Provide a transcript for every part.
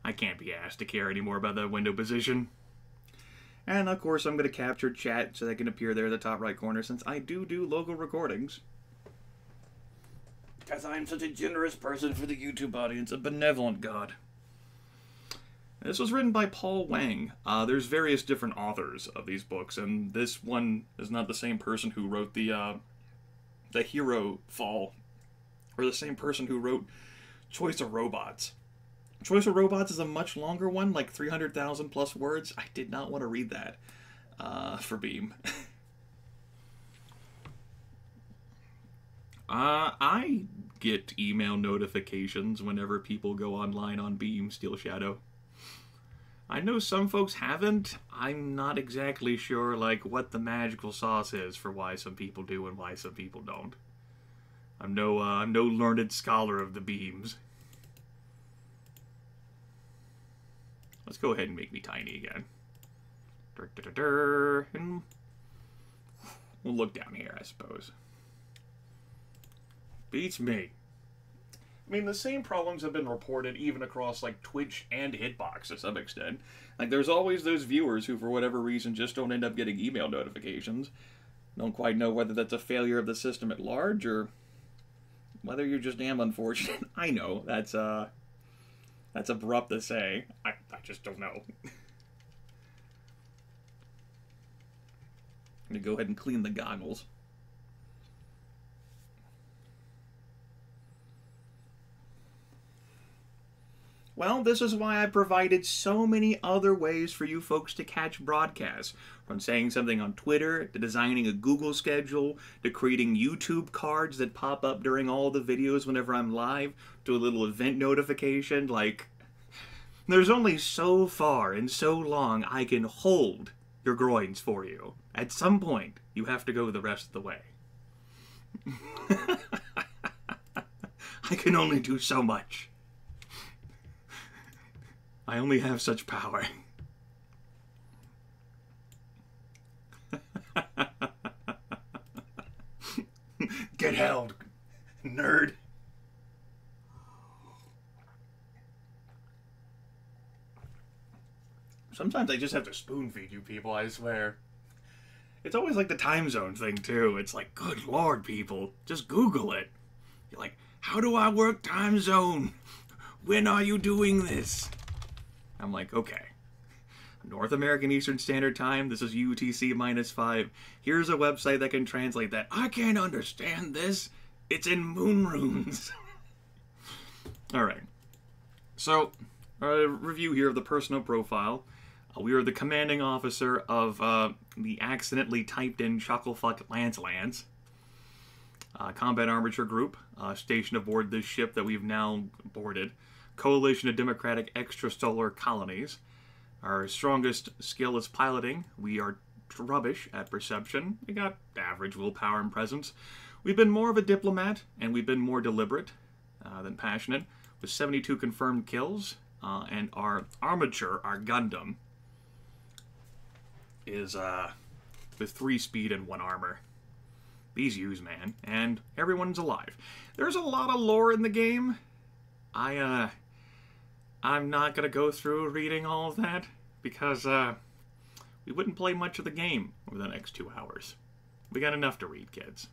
I can't be asked to care anymore about the window position. And of course I'm going to capture chat so they can appear there in the top right corner since I do local recordings. Because I'm such a generous person for the YouTube audience, a benevolent god. This was written by Paul Wang. There's various different authors of these books, and this one is not the same person who wrote the Hero Fall, or the same person who wrote Choice of Robots. Choice of Robots is a much longer one, like 300,000 plus words. I did not want to read that for Beam. I get email notifications whenever people go online on Beam Steel Shadow. I know some folks haven't. I'm not exactly sure like what the magical sauce is for why some people do and why some people don't. I'm no learned scholar of the beams. Let's go ahead and make me tiny again. And we'll look down here, I suppose. Beats me. I mean, the same problems have been reported even across, like, Twitch and Hitbox to some extent. Like, there's always those viewers who, for whatever reason, just don't end up getting email notifications. Don't quite know whether that's a failure of the system at large, or whether you're just damn unfortunate. I know, that's abrupt to say. I just don't know. I'm gonna go ahead and clean the goggles. Well, this is why I provided so many other ways for you folks to catch broadcasts. From saying something on Twitter, to designing a Google schedule, to creating YouTube cards that pop up during all the videos whenever I'm live, to a little event notification, like... There's only so far and so long I can hold your groins for you. At some point, you have to go the rest of the way. I can only do so much. I only have such power. Get held, nerd. Sometimes I just have to spoon feed you people, I swear. It's always like the time zone thing, too. It's like, good lord, people, just Google it. You're like, how do I work time zone? When are you doing this? I'm like, okay. North American Eastern Standard Time, this is UTC -5. Here's a website that can translate that. I can't understand this. It's in moon runes. Alright. So, a review here of the personal profile. We are the commanding officer of the accidentally typed in Chucklefuck Lance. Combat Armature Group, stationed aboard this ship that we've now boarded. Coalition of Democratic Extrasolar Colonies. Our strongest skill is piloting. We are rubbish at perception. We got average willpower and presence. We've been more of a diplomat, and we've been more deliberate than passionate, with 72 confirmed kills. And our armature, our Gundam, is with 3 speed and 1 armor. These use, man. And everyone's alive. There's a lot of lore in the game. I'm not going to go through reading all of that, because we wouldn't play much of the game over the next 2 hours. We got enough to read, kids.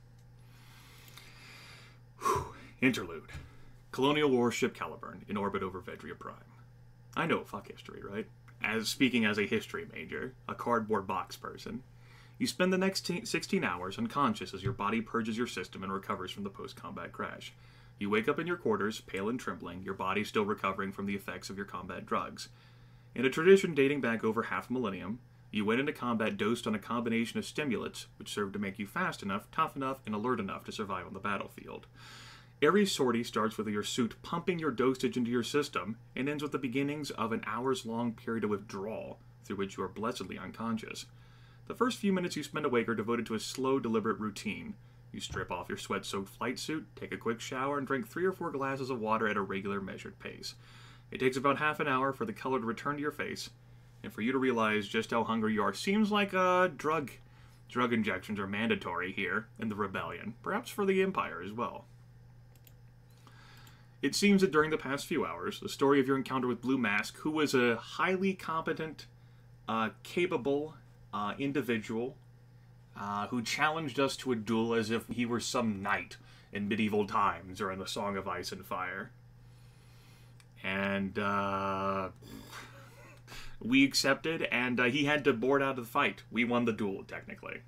Whew. Interlude. Colonial warship Caliburn in orbit over Vedria Prime. I know, fuck history, right? Speaking as a history major, a cardboard box person. You spend the next 16 hours unconscious as your body purges your system and recovers from the post-combat crash. You wake up in your quarters, pale and trembling, your body still recovering from the effects of your combat drugs. In a tradition dating back over half a millennium, you went into combat dosed on a combination of stimulants, which served to make you fast enough, tough enough, and alert enough to survive on the battlefield. Every sortie starts with your suit pumping your dosage into your system, and ends with the beginnings of an hours-long period of withdrawal, through which you are blessedly unconscious. The first few minutes you spend awake are devoted to a slow, deliberate routine. You strip off your sweat-soaked flight suit, take a quick shower, and drink 3 or 4 glasses of water at a regular, measured pace. It takes about half an hour for the color to return to your face, and for you to realize just how hungry you are. Seems like drug injections are mandatory here in the Rebellion, perhaps for the Empire as well. It seems that during the past few hours, the story of your encounter with Blue Mask, who was a highly competent, capable individual who challenged us to a duel as if he were some knight in medieval times or in the Song of Ice and Fire. And we accepted, and he had to board out of the fight. We won the duel, technically.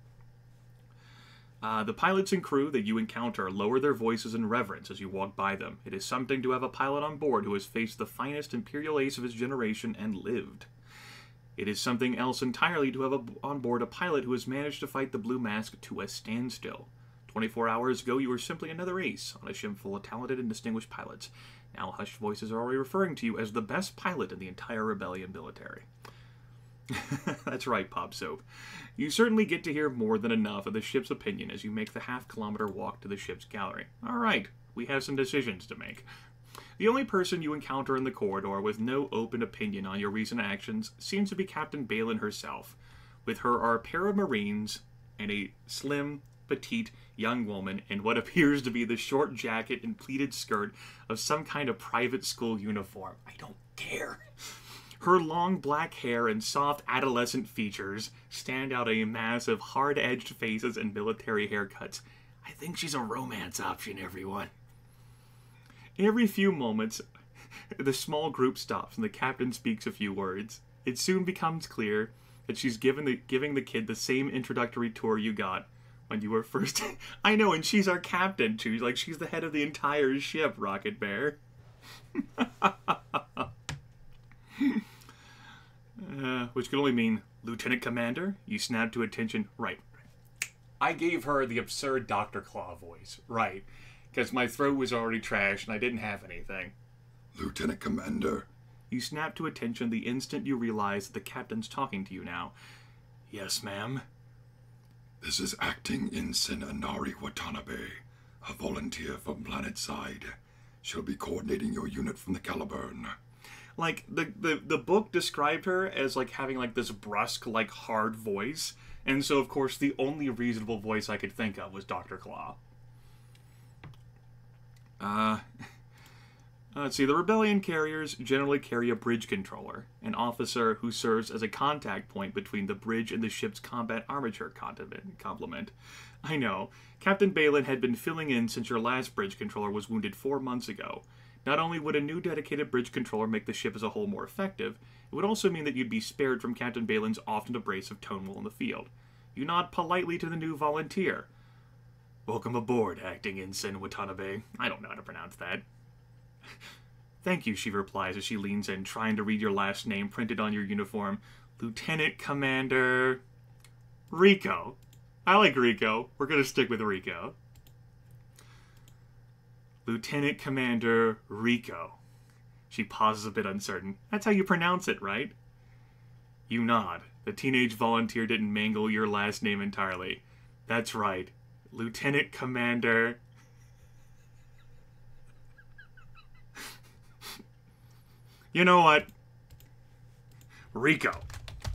The pilots and crew that you encounter lower their voices in reverence as you walk by them. It is something to have a pilot on board who has faced the finest imperial ace of his generation and lived. It is something else entirely to have on board a pilot who has managed to fight the Blue Mask to a standstill. 24 hours ago, you were simply another ace on a ship full of talented and distinguished pilots. Now hushed voices are already referring to you as the best pilot in the entire Rebellion military. That's right, Pop Soap. You certainly get to hear more than enough of the ship's opinion as you make the half-kilometer walk to the ship's gallery. Alright, we have some decisions to make. The only person you encounter in the corridor with no open opinion on your recent actions seems to be Captain Balin herself. With her are a pair of Marines and a slim, petite young woman in what appears to be the short jacket and pleated skirt of some kind of private school uniform. I don't care. Her long black hair and soft adolescent features stand out a mass of hard-edged faces and military haircuts. I think she's a romance option, everyone. Every few moments, the small group stops and the captain speaks a few words. It soon becomes clear that she's giving the kid the same introductory tour you got when you were first... I know, and she's our captain, too. Like, she's the head of the entire ship, Rocket Bear. Which could only mean, Lieutenant Commander, you snap to attention. Right. I gave her the absurd Dr. Claw voice. Right. Because my throat was already trashed and I didn't have anything. Lieutenant Commander. You snap to attention the instant you realize that the captain's talking to you now. Yes, ma'am. This is Acting Ensign Inari Watanabe, a volunteer from Planet Side. She'll be coordinating your unit from the Caliburn. Like, the book described her as, like, having, like, this brusque, like, hard voice. And so, of course, the only reasonable voice I could think of was Dr. Claw. Let's see. The Rebellion carriers generally carry a bridge controller, an officer who serves as a contact point between the bridge and the ship's combat armature complement. I know. Captain Balin had been filling in since your last bridge controller was wounded 4 months ago. Not only would a new dedicated bridge controller make the ship as a whole more effective, it would also mean that you'd be spared from Captain Balin's often abrasive tone while in the field. You nod politely to the new volunteer. Welcome aboard, Acting Ensign Watanabe. I don't know how to pronounce that. Thank you, she replies as she leans in, trying to read your last name printed on your uniform. Lieutenant Commander... Rico. I like Rico. We're going to stick with Rico. Lieutenant Commander Rico. She pauses a bit uncertain. That's how you pronounce it, right? You nod. The teenage volunteer didn't mangle your last name entirely. That's right. Lieutenant Commander... You know what? Rico.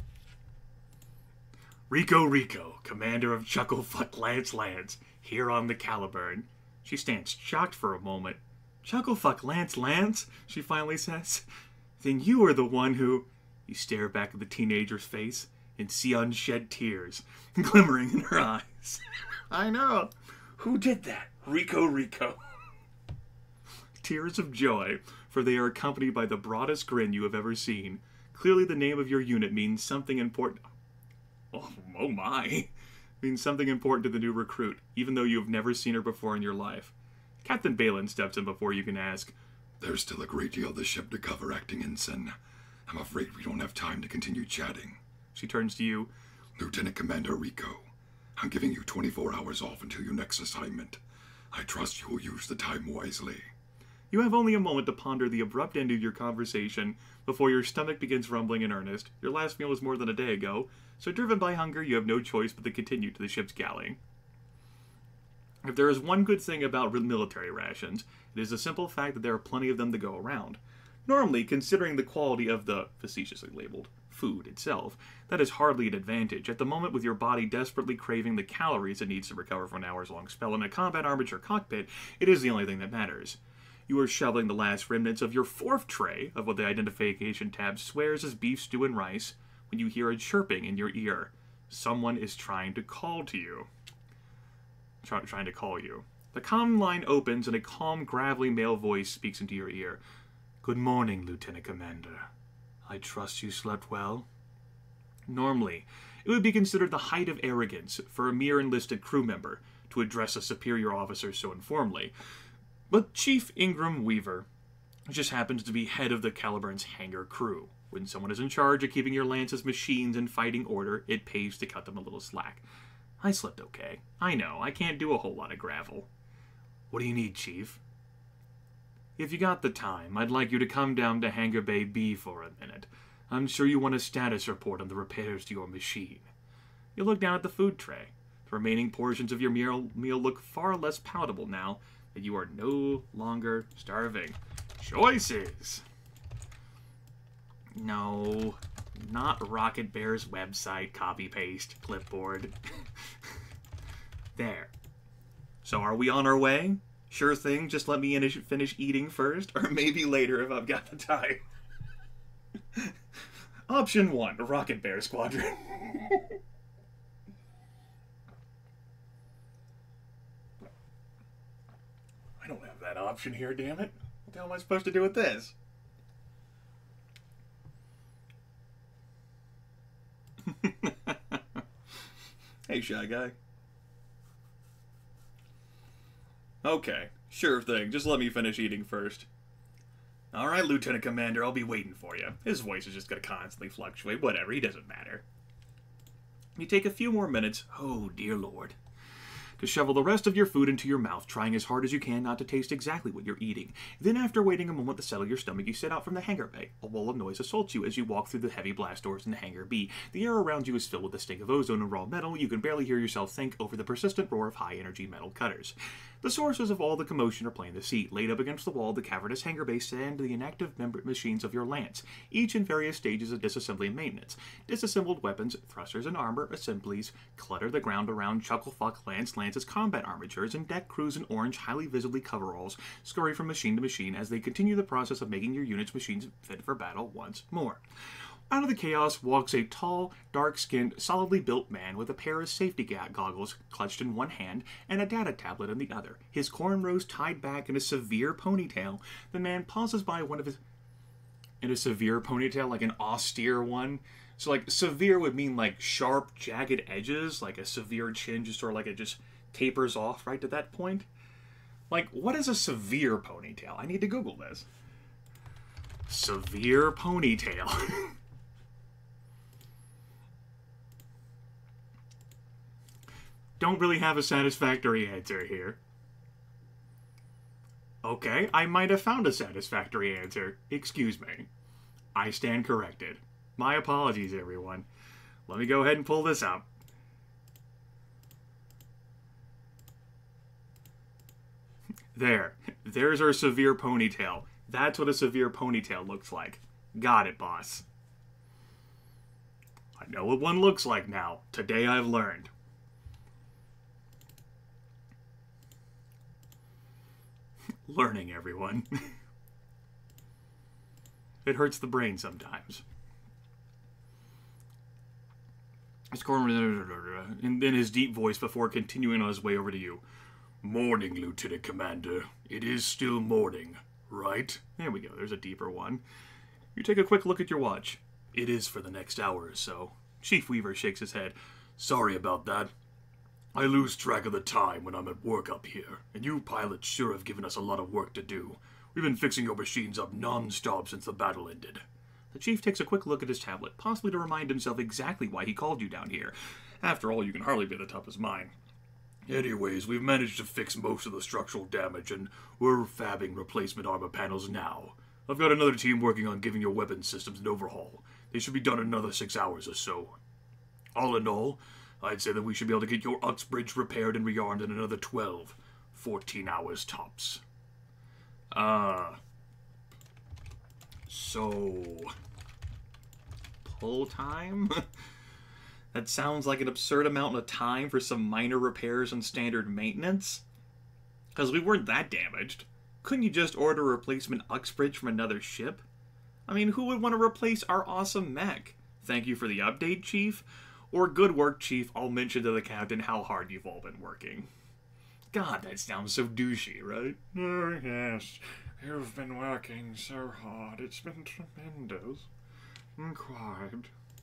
Rico, commander of Chucklefuck Lance, here on the Caliburn. She stands shocked for a moment. Chucklefuck Lance, she finally says. Then you are the one who... You stare back at the teenager's face and see unshed tears glimmering in her eyes. I know. Who did that? Rico. Tears of joy, for they are accompanied by the broadest grin you have ever seen. Clearly the name of your unit means something important... Oh my. Means something important to the new recruit, even though you have never seen her before in your life. Captain Balin steps in before you can ask. There's still a great deal of the ship to cover, Acting Ensign. I'm afraid we don't have time to continue chatting. She turns to you. Lieutenant Commander Rico, I'm giving you 24 hours off until your next assignment. I trust you will use the time wisely. You have only a moment to ponder the abrupt end of your conversation before your stomach begins rumbling in earnest. Your last meal was more than a day ago, so driven by hunger, you have no choice but to continue to the ship's galley. If there is one good thing about military rations, it is the simple fact that there are plenty of them to go around. Normally, considering the quality of the, facetiously labeled, food itself, that is hardly an advantage. At the moment, with your body desperately craving the calories it needs to recover from an hours-long spell in a combat armature cockpit, it is the only thing that matters. You are shoveling the last remnants of your 4th tray of what the identification tab swears is beef stew and rice when you hear a chirping in your ear. Someone is trying to call to you. Trying to call you. The comm line opens and a calm, gravelly male voice speaks into your ear. Good morning, Lieutenant Commander. I trust you slept well? Normally, it would be considered the height of arrogance for a mere enlisted crew member to address a superior officer so informally. But Chief Ingram Weaver just happens to be head of the Caliburn's hangar crew. When someone is in charge of keeping your Lance's machines in fighting order, it pays to cut them a little slack. I slept okay. I know, I can't do a whole lot of gravel. What do you need, Chief? If you got the time, I'd like you to come down to Hangar Bay B for a minute. I'm sure you want a status report on the repairs to your machine. You look down at the food tray. The remaining portions of your meal look far less palatable now that you are no longer starving. Choices! No, not Rocket Bear's website, copy-paste, clipboard. There. So are we on our way? Sure thing, just let me finish eating first, or maybe later if I've got the time. Option 1, Rocket Bear Squadron. I don't have that option here, damn it. What the hell am I supposed to do with this? Hey, Shy Guy. Okay, sure thing. Just let me finish eating first. Alright, Lieutenant Commander, I'll be waiting for you. His voice is just gonna constantly fluctuate. Whatever, he doesn't matter. You take a few more minutes, oh dear lord, to shovel the rest of your food into your mouth, trying as hard as you can not to taste exactly what you're eating. Then, after waiting a moment to settle your stomach, you set out from the hangar bay. A wall of noise assaults you as you walk through the heavy blast doors in the hangar B. The air around you is filled with the stink of ozone and raw metal. You can barely hear yourself think over the persistent roar of high-energy metal cutters. The sources of all the commotion are plain to see. Laid up against the wall of the cavernous hangar bay stand the inactive machines of your Lance, each in various stages of disassembly and maintenance. Disassembled weapons, thrusters and armor assemblies clutter the ground around Chucklefuck Lance's combat armatures, and deck crews in orange, highly visibly coveralls scurry from machine to machine as they continue the process of making your unit's machines fit for battle once more. Out of the chaos walks a tall, dark-skinned, solidly built man with a pair of safety goggles clutched in one hand and a data tablet in the other. His cornrows tied back in a severe ponytail, the man pauses by one of his... In a severe ponytail, like an austere one? So, like, severe would mean, like, sharp, jagged edges, like a severe chin, just sort of like it just tapers off right to that point. Like, what is a severe ponytail? I need to Google this. Severe ponytail. Don't really have a satisfactory answer here. Okay, I might have found a satisfactory answer. Excuse me. I stand corrected. My apologies, everyone. Let me go ahead and pull this up. There's our severe ponytail. That's what a severe ponytail looks like. Got it, boss. I know what one looks like now. Today I've learned. Learning, everyone. It hurts the brain sometimes. And then his deep voice before continuing on his way over to you. Morning, Lieutenant Commander. It is still morning, right? There we go. There's a deeper one. You take a quick look at your watch. It is for the next hour or so. Chief Weaver shakes his head. Sorry about that. I lose track of the time when I'm at work up here, and you pilots sure have given us a lot of work to do. We've been fixing your machines up non-stop since the battle ended. The chief takes a quick look at his tablet, possibly to remind himself exactly why he called you down here. After all, you can hardly be the top of his mind. Anyways, we've managed to fix most of the structural damage, and we're fabbing replacement armor panels now. I've got another team working on giving your weapon systems an overhaul. They should be done in another 6 hours or so. All in all, I'd say that we should be able to get your Uxbridge repaired and rearmed in another 14 hours tops. So... pull time? That sounds like an absurd amount of time for some minor repairs and standard maintenance. Because we weren't that damaged. Couldn't you just order a replacement Uxbridge from another ship? I mean, who would want to replace our awesome mech? Thank you for the update, Chief. Or good work, Chief. I'll mention to the captain how hard you've all been working. God, that sounds so douchey, right? Oh, yes. You've been working so hard. It's been tremendous. Quite.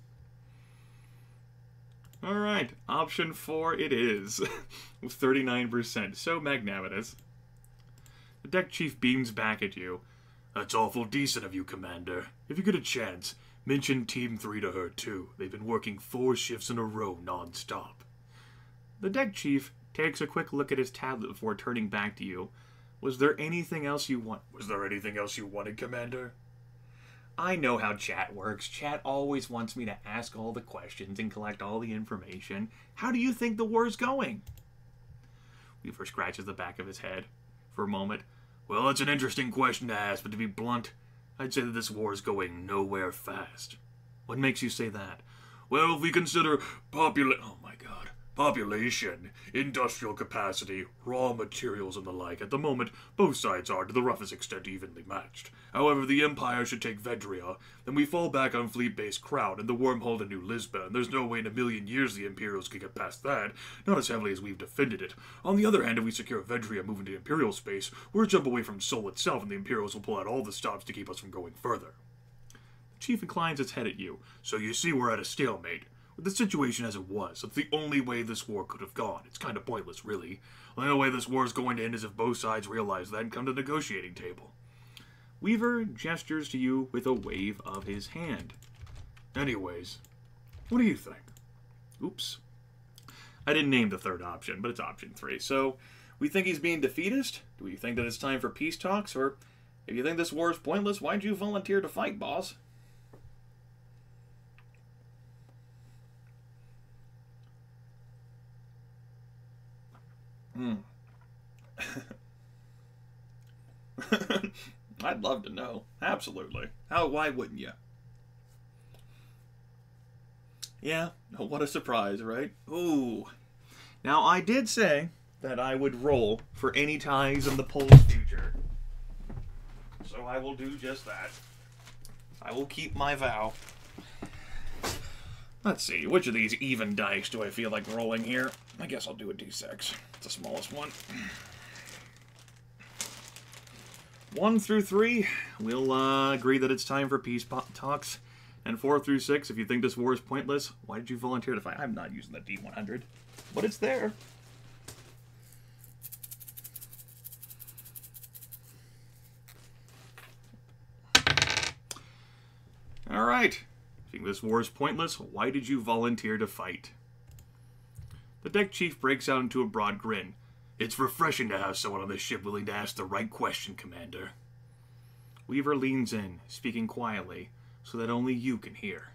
Alright, option 4 it is. With 39%. So magnanimous. The deck chief beams back at you. That's awful decent of you, Commander. If you get a chance, mention Team 3 to her, too. They've been working 4 shifts in a row non-stop. The deck chief takes a quick look at his tablet before turning back to you. Was there anything else you want? Was there anything else you wanted, Commander? I know how chat works. Chat always wants me to ask all the questions and collect all the information. How do you think the war's going? Weaver scratches the back of his head for a moment. Well, it's an interesting question to ask, but to be blunt, I'd say that this war is going nowhere fast. What makes you say that? Well, if we consider population, industrial capacity, raw materials, and the like, at the moment, both sides are, to the roughest extent, evenly matched. However, if the Empire should take Vedria, then we fall back on fleet-based Crown and the wormhole to New Lisbon. There's no way in a million years the Imperials could get past that, not as heavily as we've defended it. On the other hand, if we secure Vedria moving to Imperial space, we're a jump away from Sol itself, and the Imperials will pull out all the stops to keep us from going further. The Chief inclines his head at you. So you see we're at a stalemate. With the situation as it was, it's the only way this war could have gone. It's kind of pointless, really. The only way this war is going to end is if both sides realize that and come to the negotiating table. Weaver gestures to you with a wave of his hand. Anyways, what do you think? Oops. I didn't name the third option, but it's option 3. So, we think he's being defeatist? Do we think that it's time for peace talks? Or, if you think this war is pointless, why'd you volunteer to fight, boss? I'd love to know. Absolutely. Why wouldn't you? Yeah, what a surprise, right? Ooh. Now, I did say that I would roll for any ties in the poll's future. So I will do just that. I will keep my vow. Let's see, which of these even dice do I feel like rolling here? I guess I'll do a d6. It's the smallest one. 1 through 3, we'll agree that it's time for peace talks. And 4 through 6, if you think this war is pointless, why did you volunteer to fight? I'm not using the D100, but it's there. Alright. Think this war is pointless? Why did you volunteer to fight? The deck chief breaks out into a broad grin. It's refreshing to have someone on this ship willing to ask the right question, Commander. Weaver leans in, speaking quietly, so that only you can hear.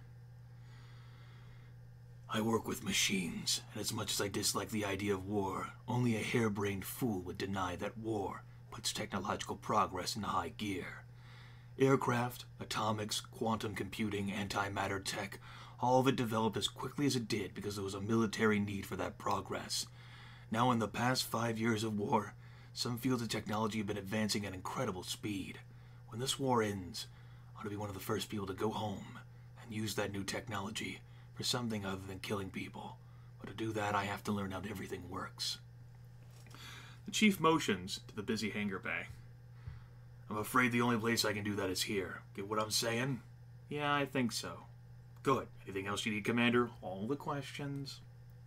I work with machines, and as much as I dislike the idea of war, only a harebrained fool would deny that war puts technological progress into high gear. Aircraft, atomics, quantum computing, antimatter tech, all of it developed as quickly as it did because there was a military need for that progress. Now, in the past 5 years of war, some fields of technology have been advancing at incredible speed. When this war ends, I want to be one of the first people to go home and use that new technology for something other than killing people. But to do that, I have to learn how everything works. The chief motions to the busy hangar bay. I'm afraid the only place I can do that is here. Get what I'm saying? Yeah, I think so. Good. Anything else you need, Commander? All the questions.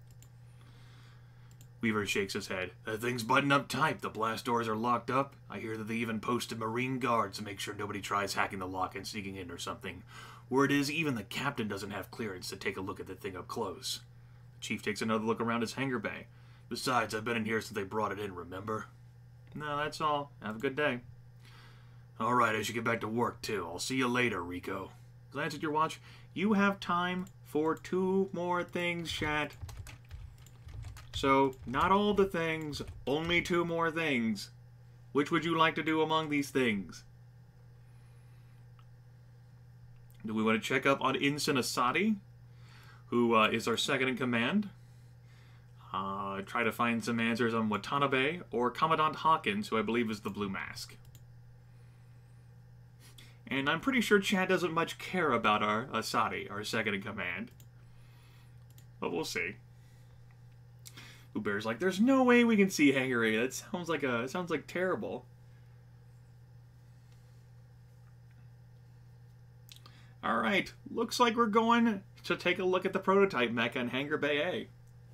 Weaver shakes his head. That thing's buttoned up tight. The blast doors are locked up. I hear that they even posted Marine guards to make sure nobody tries hacking the lock and sneaking in or something. Word is, even the captain doesn't have clearance to take a look at the thing up close. The chief takes another look around his hangar bay. Besides, I've been in here since they brought it in, remember? No, that's all. Have a good day. Alright, I should get back to work, too. I'll see you later, Rico. Glance at your watch. You have time for 2 more things, chat. So, not all the things, only 2 more things. Which would you like to do among these things? Do we want to check up on Ensign Asadi, who is our second in command? Try to find some answers on Watanabe, or Commandant Hawkins, who I believe is the Blue Mask. And I'm pretty sure Chad doesn't much care about our Asadi, our second in command. But we'll see. Uber's like, there's no way we can see Hangar A. That sounds like terrible. Alright, looks like we're going to take a look at the prototype mecha in Hangar Bay A.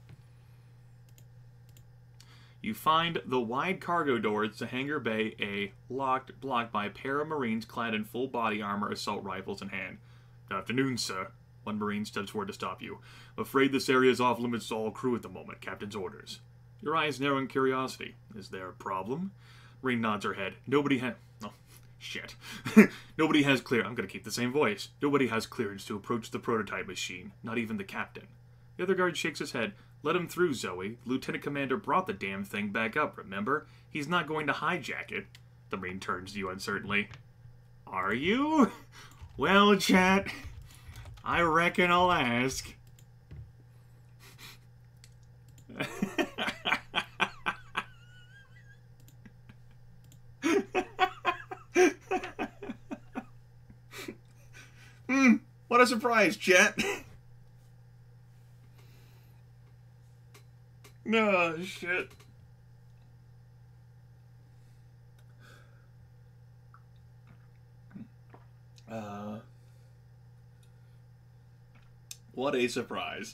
You find the wide cargo doors to Hangar Bay A blocked by a pair of Marines clad in full body armor, assault rifles in hand. Good afternoon, sir. One Marine steps forward to stop you. Afraid this area is off limits to all crew at the moment. Captain's orders. Your eyes narrow in curiosity. Is there a problem? Marine nods her head. Nobody has... Oh, shit. Nobody has clear... I'm gonna keep the same voice. Nobody has clearance to approach the prototype machine. Not even the captain. The other guard shakes his head. Let him through, Zoe. The Lieutenant Commander brought the damn thing back up, remember? He's not going to hijack it. The Marine turns to you uncertainly. Are you? Well, chat, I reckon I'll ask. What a surprise, chat. No, shit. What a surprise.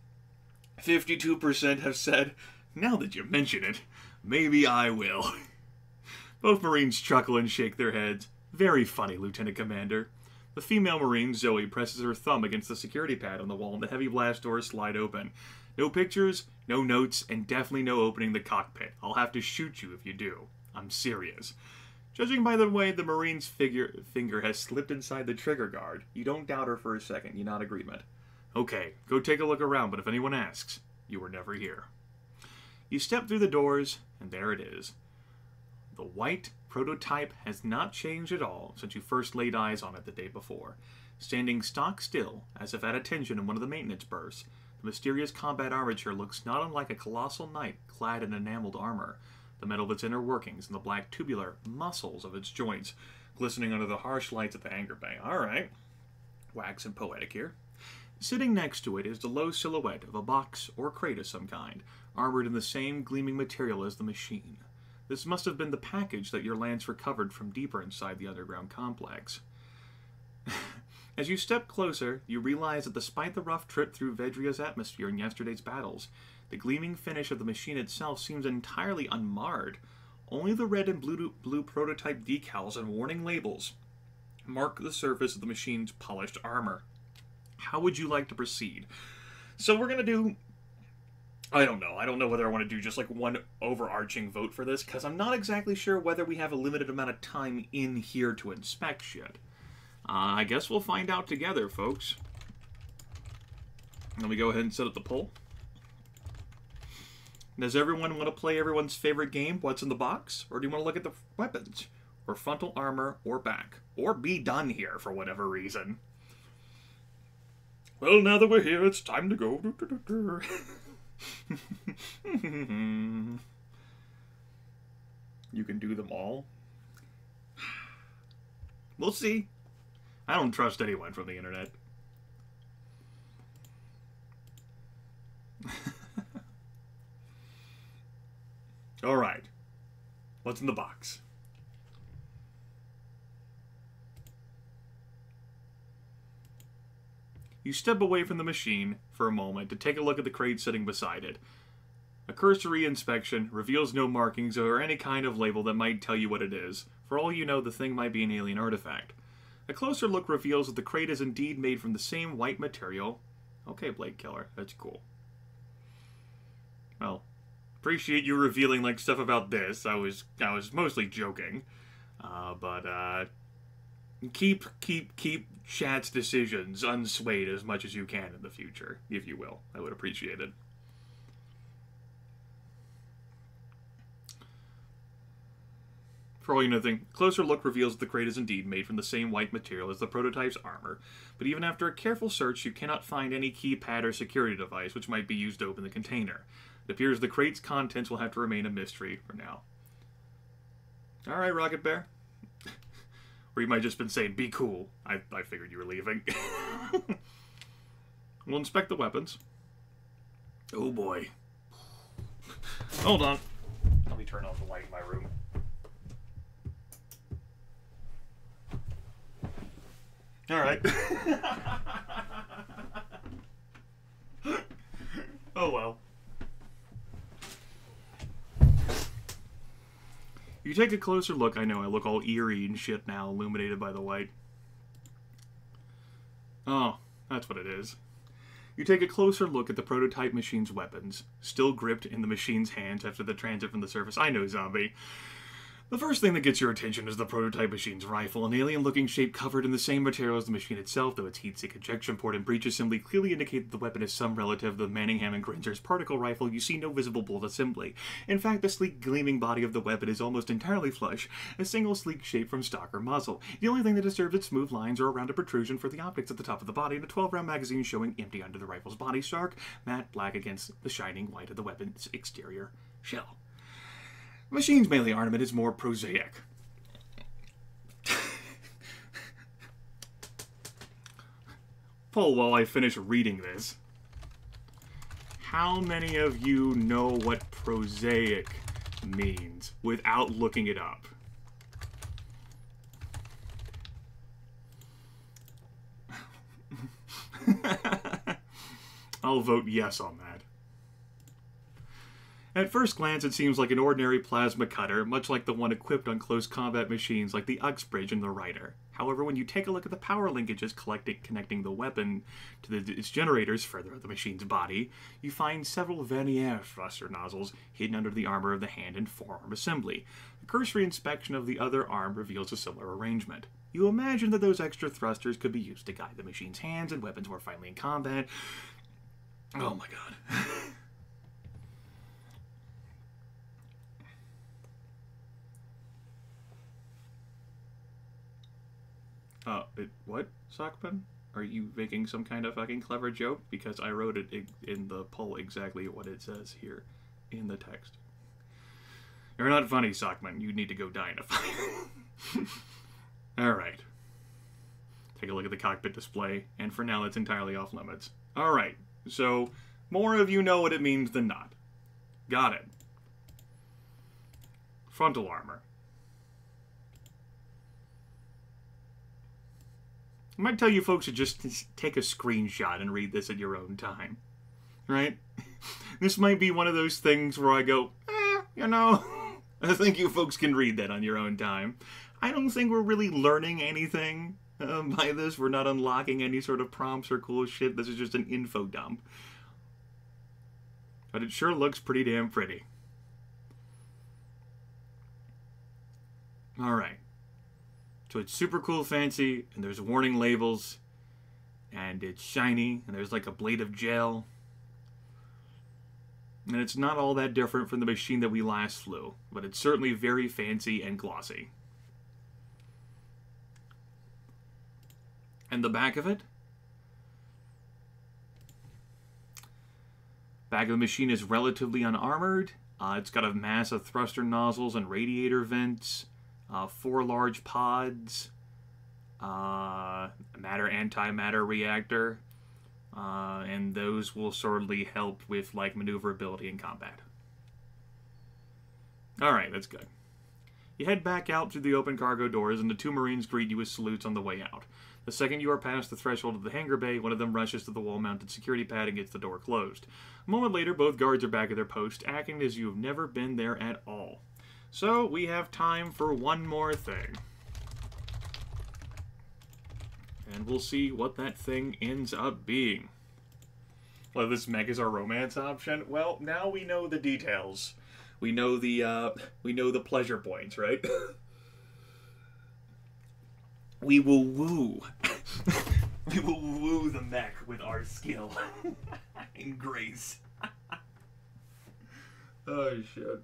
52% have said, now that you mention it, maybe I will. Both Marines chuckle and shake their heads. Very funny, Lieutenant Commander. The female Marine, Zoe, presses her thumb against the security pad on the wall and the heavy blast doors slide open. No pictures, no notes, and definitely no opening the cockpit. I'll have to shoot you if you do. I'm serious. Judging by the way the Marine's finger has slipped inside the trigger guard, you don't doubt her for a second. You nod agreement. Okay, go take a look around, but if anyone asks, you were never here. You step through the doors, and there it is. The white prototype has not changed at all since you first laid eyes on it the day before. Standing stock still, as if at attention in one of the maintenance berths, the mysterious combat armature looks not unlike a colossal knight clad in enameled armor, the metal of its inner workings and the black tubular muscles of its joints glistening under the harsh lights of the hangar bay. Alright, wax and poetic here. Sitting next to it is the low silhouette of a box or crate of some kind, armored in the same gleaming material as the machine. This must have been the package that your Lance recovered from deeper inside the underground complex. As you step closer, you realize that despite the rough trip through Vedria's atmosphere in yesterday's battles, the gleaming finish of the machine itself seems entirely unmarred. Only the red and blue prototype decals and warning labels mark the surface of the machine's polished armor. How would you like to proceed? So we're going to do... I don't know whether I want to do just like one overarching vote for this, because I'm not exactly sure whether we have a limited amount of time in here to inspect shit. I guess we'll find out together, folks. Let me go ahead and set up the poll. Does everyone want to play everyone's favorite game, What's in the Box? Or do you want to look at the weapons? Or frontal armor, or back? Or be done here for whatever reason? Well, now that we're here, it's time to go. You can do them all? We'll see. I don't trust anyone from the internet. Alright. What's in the box? You step away from the machine for a moment to take a look at the crate sitting beside it. A cursory inspection reveals no markings or any kind of label that might tell you what it is. For all you know, the thing might be an alien artifact. A closer look reveals that the crate is indeed made from the same white material. Okay, Blade Killer, that's cool. Well, appreciate you revealing like stuff about this. I was mostly joking, but keep chat's decisions unswayed as much as you can in the future, if you will. I would appreciate it. For all you know, the closer look reveals that the crate is indeed made from the same white material as the prototype's armor, but even after a careful search, you cannot find any keypad or security device which might be used to open the container. It appears the crate's contents will have to remain a mystery for now. Alright, Rocket Bear. Or you might have just been saying, be cool. I figured you were leaving. We'll inspect the weapons. Oh boy. Hold on. Let me turn off the light in my room. Alright. Oh well. You take a closer look. I know I look all eerie and shit now, illuminated by the light. Oh, that's what it is. You take a closer look at the prototype machine's weapons, still gripped in the machine's hands after the transit from the surface. I know, zombie. The first thing that gets your attention is the prototype machine's rifle, an alien-looking shape covered in the same material as the machine itself, though its heat-sink ejection port and breech assembly clearly indicate that the weapon is some relative of the Manningham and Grinzer's particle rifle. You see no visible bolt assembly. In fact, the sleek, gleaming body of the weapon is almost entirely flush, a single sleek shape from stock or muzzle. The only thing that disturbs its smooth lines are around a protrusion for the optics at the top of the body and a 12-round magazine showing empty under the rifle's body, stark, matte black against the shining white of the weapon's exterior shell. The machine's melee armament is more prosaic. Paul, while I finish reading this, how many of you know what prosaic means without looking it up? I'll vote yes on that. At first glance, it seems like an ordinary plasma cutter, much like the one equipped on close combat machines like the Uxbridge and the Rider. However, when you take a look at the power linkages connecting the weapon to its generators further up the machine's body, you find several vernier thruster nozzles hidden under the armor of the hand and forearm assembly. A cursory inspection of the other arm reveals a similar arrangement. You imagine that those extra thrusters could be used to guide the machine's hands and weapons more finely in combat. Oh my god. What, Sockman? Are you making some kind of fucking clever joke? Because I wrote it in the poll exactly what it says here in the text. You're not funny, Sockman. You need to go die in a fire. Alright. Take a look at the cockpit display, and for now that's entirely off limits. Alright, so more of you know what it means than not. Got it. Frontal armor. I might tell you folks to just take a screenshot and read this at your own time. Right? This might be one of those things where I go, you know, I think you folks can read that on your own time. I don't think we're really learning anything by this. We're not unlocking any sort of prompts or cool shit. This is just an info dump. But it sure looks pretty damn pretty. Alright. So it's super cool, fancy, and there's warning labels, and it's shiny, and there's like a blade of gel. And it's not all that different from the machine that we last flew, but it's certainly very fancy and glossy. And the back of it? Back of the machine is relatively unarmored. It's got a mass of thruster nozzles and radiator vents. 4 large pods, matter-antimatter reactor, and those will sorely help with, like, maneuverability in combat. Alright, that's good. You head back out through the open cargo doors, and the 2 Marines greet you with salutes on the way out. The second you are past the threshold of the hangar bay, one of them rushes to the wall-mounted security pad and gets the door closed. A moment later, both guards are back at their post, acting as you have never been there at all. So, we have time for one more thing. And we'll see what that thing ends up being. Well, this Mecha is our romance option. Well, now we know the details. We know the pleasure points, right? We will woo. We will woo the mech with our skill. And grace. Oh, shit.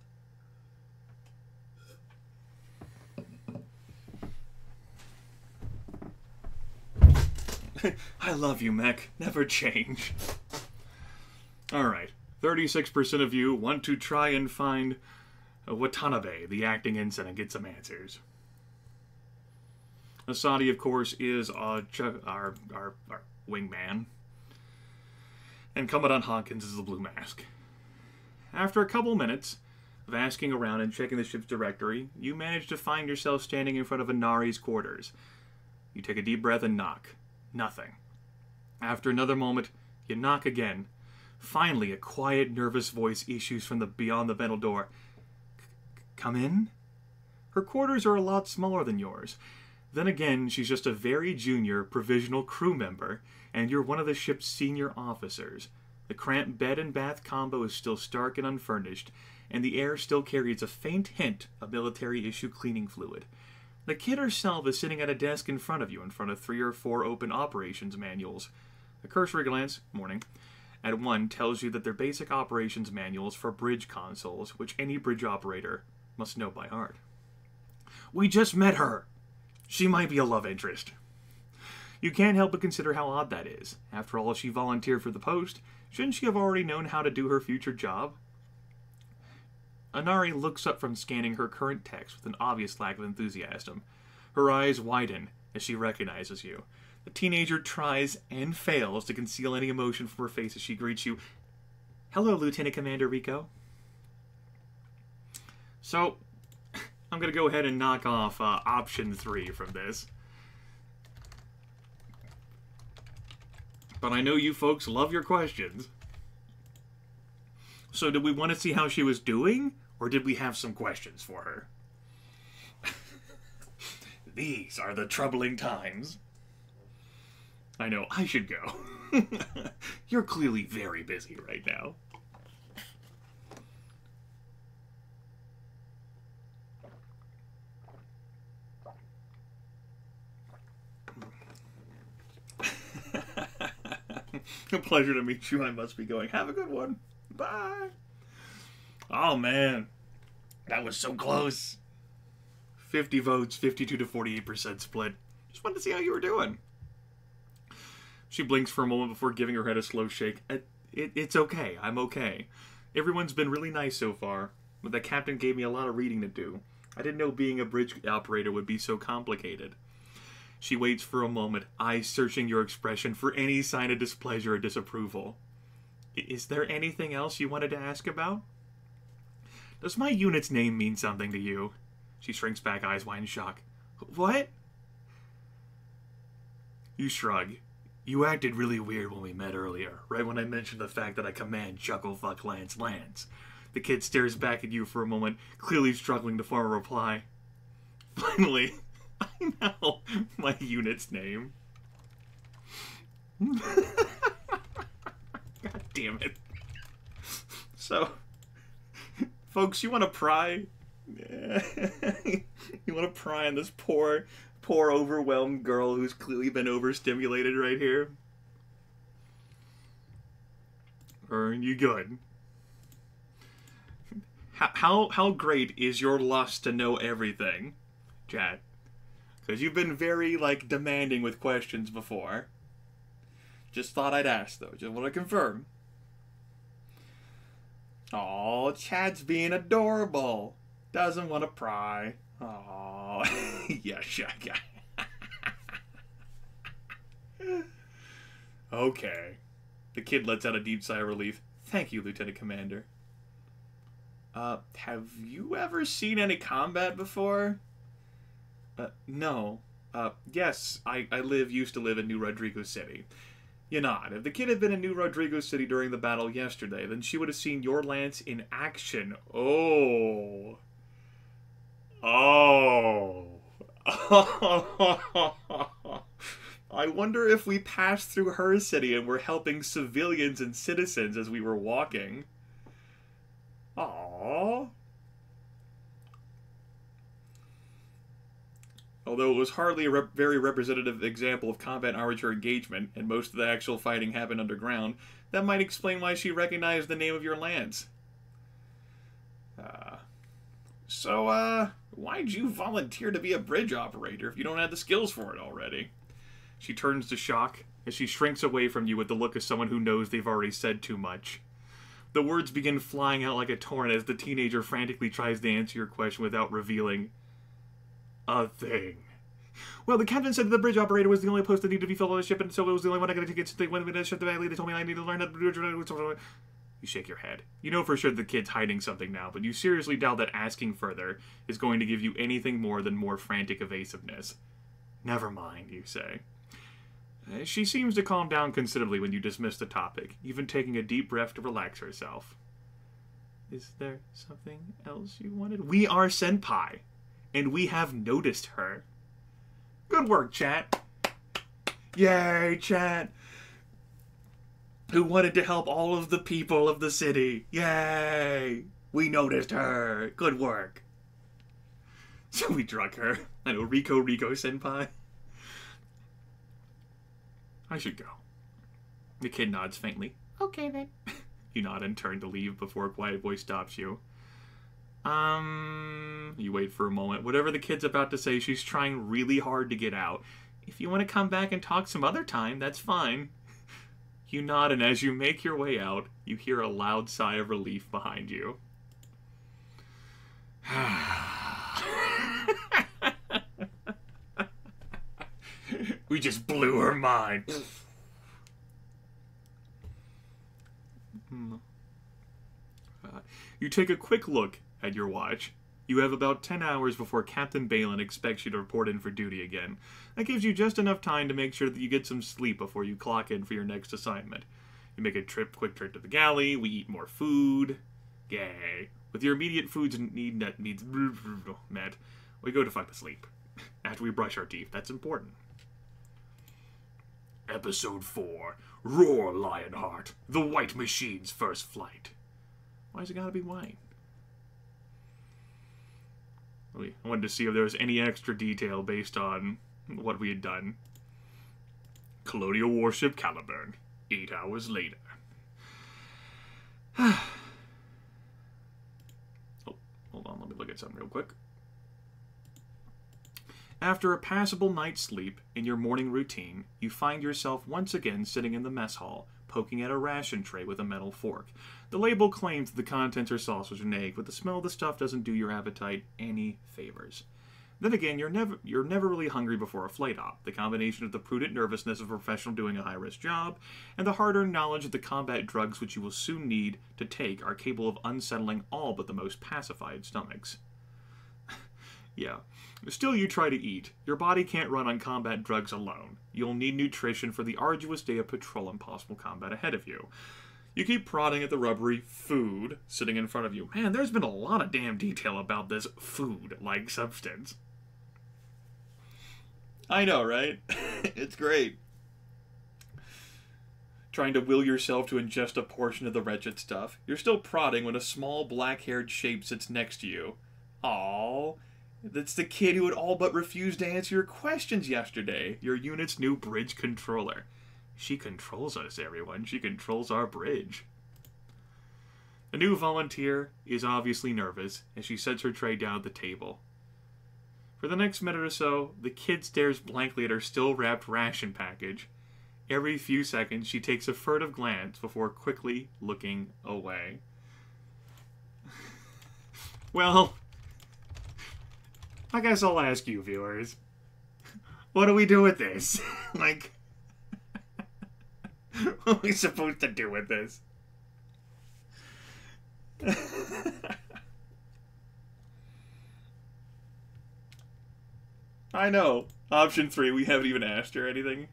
I love you, mech. Never change. Alright. 36% of you want to try and find Watanabe, the acting ensign, and get some answers. Asadi, of course, is our wingman. And Commandant Hawkins is the Blue Mask. After a couple minutes of asking around and checking the ship's directory, you manage to find yourself standing in front of Inari's quarters. You take a deep breath and knock. Nothing. After another moment, you knock again. Finally, a quiet, nervous voice issues from beyond the metal door. Come in? Her quarters are a lot smaller than yours. Then again, she's just a very junior provisional crew member, and you're one of the ship's senior officers. The cramped bed and bath combo is still stark and unfurnished, and the air still carries a faint hint of military-issue cleaning fluid. The kid herself is sitting at a desk in front of you, in front of 3 or 4 open operations manuals. A cursory glance, at one tells you that they're basic operations manuals for bridge consoles, which any bridge operator must know by heart. We just met her! She might be a love interest. You can't help but consider how odd that is. After all, she volunteered for the post. Shouldn't she have already known how to do her future job? Inari looks up from scanning her current text with an obvious lack of enthusiasm. Her eyes widen as she recognizes you. The teenager tries and fails to conceal any emotion from her face as she greets you. Hello, Lieutenant Commander Rico. So, I'm going to go ahead and knock off option 3 from this. But I know you folks love your questions. So did we want to see how she was doing? Or did we have some questions for her? These are the troubling times. I know, I should go. You're clearly very busy right now. A pleasure to meet you. I must be going. Have a good one. Bye. Oh, man. That was so close. 50 votes, 52 to 48% split. Just wanted to see how you were doing. She blinks for a moment before giving her head a slow shake. It's okay. I'm okay. Everyone's been really nice so far, but the captain gave me a lot of reading to do. I didn't know being a bridge operator would be so complicated. She waits for a moment, eyes searching your expression for any sign of displeasure or disapproval. Is there anything else you wanted to ask about? Does my unit's name mean something to you? She shrinks back, eyes wide in shock. What? You shrug. You acted really weird when we met earlier, right when I mentioned the fact that I command Chucklefuck Lance. The kid stares back at you for a moment, clearly struggling to form a reply. Finally, I know my unit's name. God damn it. So, folks, you want to pry? You want to pry on this poor, overwhelmed girl who's clearly been overstimulated right here? Or are you good? How great is your lust to know everything, chat? Because you've been very, demanding with questions before. Just thought I'd ask, though. Just want to confirm. Aw, Chad's being adorable. Doesn't want to pry. Aw. Yeah, shut up. Okay. The kid lets out a deep sigh of relief. Thank you, Lieutenant Commander. Have you ever seen any combat before? No. Yes, I used to live in New Rodrigo City. You nod. If the kid had been in New Rodrigo City during the battle yesterday, then she would have seen your lance in action. Oh. Oh. I wonder if we passed through her city and were helping civilians and citizens as we were walking. Aww. Although it was hardly a very representative example of combat armature engagement, and most of the actual fighting happened underground, that might explain why she recognized the name of your lance. So, why'd you volunteer to be a bridge operator if you don't have the skills for it already? She turns to shock as she shrinks away from you with the look of someone who knows they've already said too much. The words begin flying out like a torrent as the teenager frantically tries to answer your question without revealing a thing. Well, the captain said that the bridge operator was the only post that needed to be filled on the ship, and so it was the only one I got to get to. When they shut the valley, they told me I needed to learn how to do. You shake your head. You know for sure the kid's hiding something now, but you seriously doubt that asking further is going to give you anything more than more frantic evasiveness. Never mind, you say. She seems to calm down considerably when you dismiss the topic, even taking a deep breath to relax herself. Is there something else you wanted? We are senpai, and we have noticed her. Good work, chat. Yay, chat. Who wanted to help all of the people of the city. Yay! We noticed her. Good work. So we drug her. I know, Rico senpai. I should go. The kid nods faintly. Okay, then. You nod and turn to leave before a quiet voice stops you. You wait for a moment. Whatever the kid's about to say, she's trying really hard to get out. If you want to come back and talk some other time, that's fine. You nod, and as you make your way out, you hear a loud sigh of relief behind you. We just blew her mind. You take a quick look at your watch. You have about 10 hours before Captain Balin expects you to report in for duty again. That gives you just enough time to make sure that you get some sleep before you clock in for your next assignment. You make a quick trip to the galley, we eat more food. Yay. With your immediate foods needs met, we go to find a sleep. After we brush our teeth, that's important. Episode 4, Roar Lionheart, the White Machine's first flight. Why's it gotta be white? I wanted to see if there was any extra detail based on what we had done. Colonial warship Caliburn. 8 hours later. Oh, hold on, let me look at something real quick. After a passable night's sleep in your morning routine, you find yourself once again sitting in the mess hall, poking at a ration tray with a metal fork. The label claims that the contents are sausage and egg, but the smell of the stuff doesn't do your appetite any favors. Then again, you're never really hungry before a flight op. The combination of the prudent nervousness of a professional doing a high-risk job, and the hard-earned knowledge that the combat drugs which you will soon need to take are capable of unsettling all but the most pacified stomachs. Yeah. Still, you try to eat. Your body can't run on combat drugs alone. You'll need nutrition for the arduous day of patrol and possible combat ahead of you. You keep prodding at the rubbery food sitting in front of you. Man, there's been a lot of damn detail about this food-like substance. I know, right? It's great. Trying to will yourself to ingest a portion of the wretched stuff. You're still prodding when a small black-haired shape sits next to you. Aww. That's the kid who had all but refused to answer your questions yesterday. Your unit's new bridge controller. She controls us, everyone. She controls our bridge. The new volunteer is obviously nervous as she sets her tray down at the table. For the next minute or so, the kid stares blankly at her still-wrapped ration package. Every few seconds, she takes a furtive glance before quickly looking away. Well, I guess I'll ask you, viewers. What do we do with this? Like, what are we supposed to do with this? I know. Option 3, we haven't even asked her anything.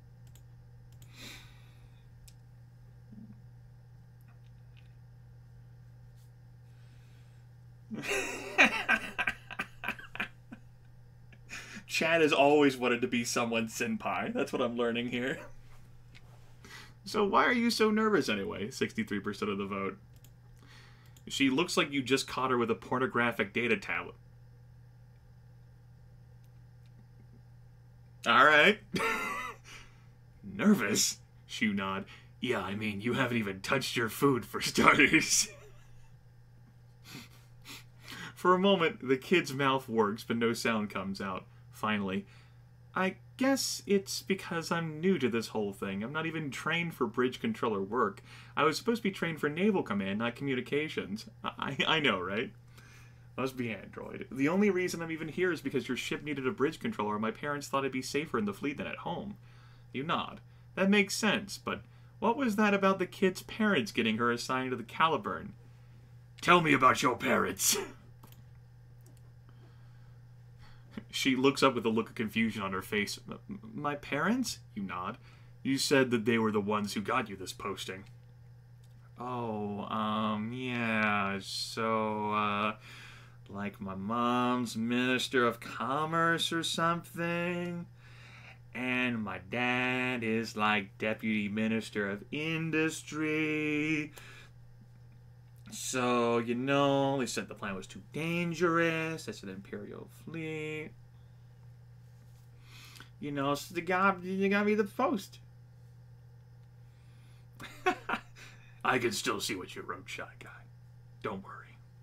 Chad has always wanted to be someone's senpai. That's what I'm learning here. So why are you so nervous anyway? 63% of the vote. She looks like you just caught her with a pornographic data tablet. Alright. Nervous? Shu nod. Yeah, I mean, you haven't even touched your food for starters. For a moment, the kid's mouth works, but no sound comes out. Finally, I guess it's because I'm new to this whole thing. I'm not even trained for bridge controller work. I was supposed to be trained for naval command, not communications. I know, right? Must be Android. The only reason I'm even here is because your ship needed a bridge controller and my parents thought it'd be safer in the fleet than at home. You nod. That makes sense, but what was that about the kid's parents getting her assigned to the Caliburn? Tell me about your parents. She looks up with a look of confusion on her face. My parents? You nod. You said that they were the ones who got you this posting. Oh, yeah, so, like my mom's Minister of Commerce or something? And my dad is like Deputy Minister of Industry. So, you know, they said the plan was too dangerous. That's an Imperial fleet. You know, so you gotta be the post. I can still see what you wrote, Shy Guy. Don't worry.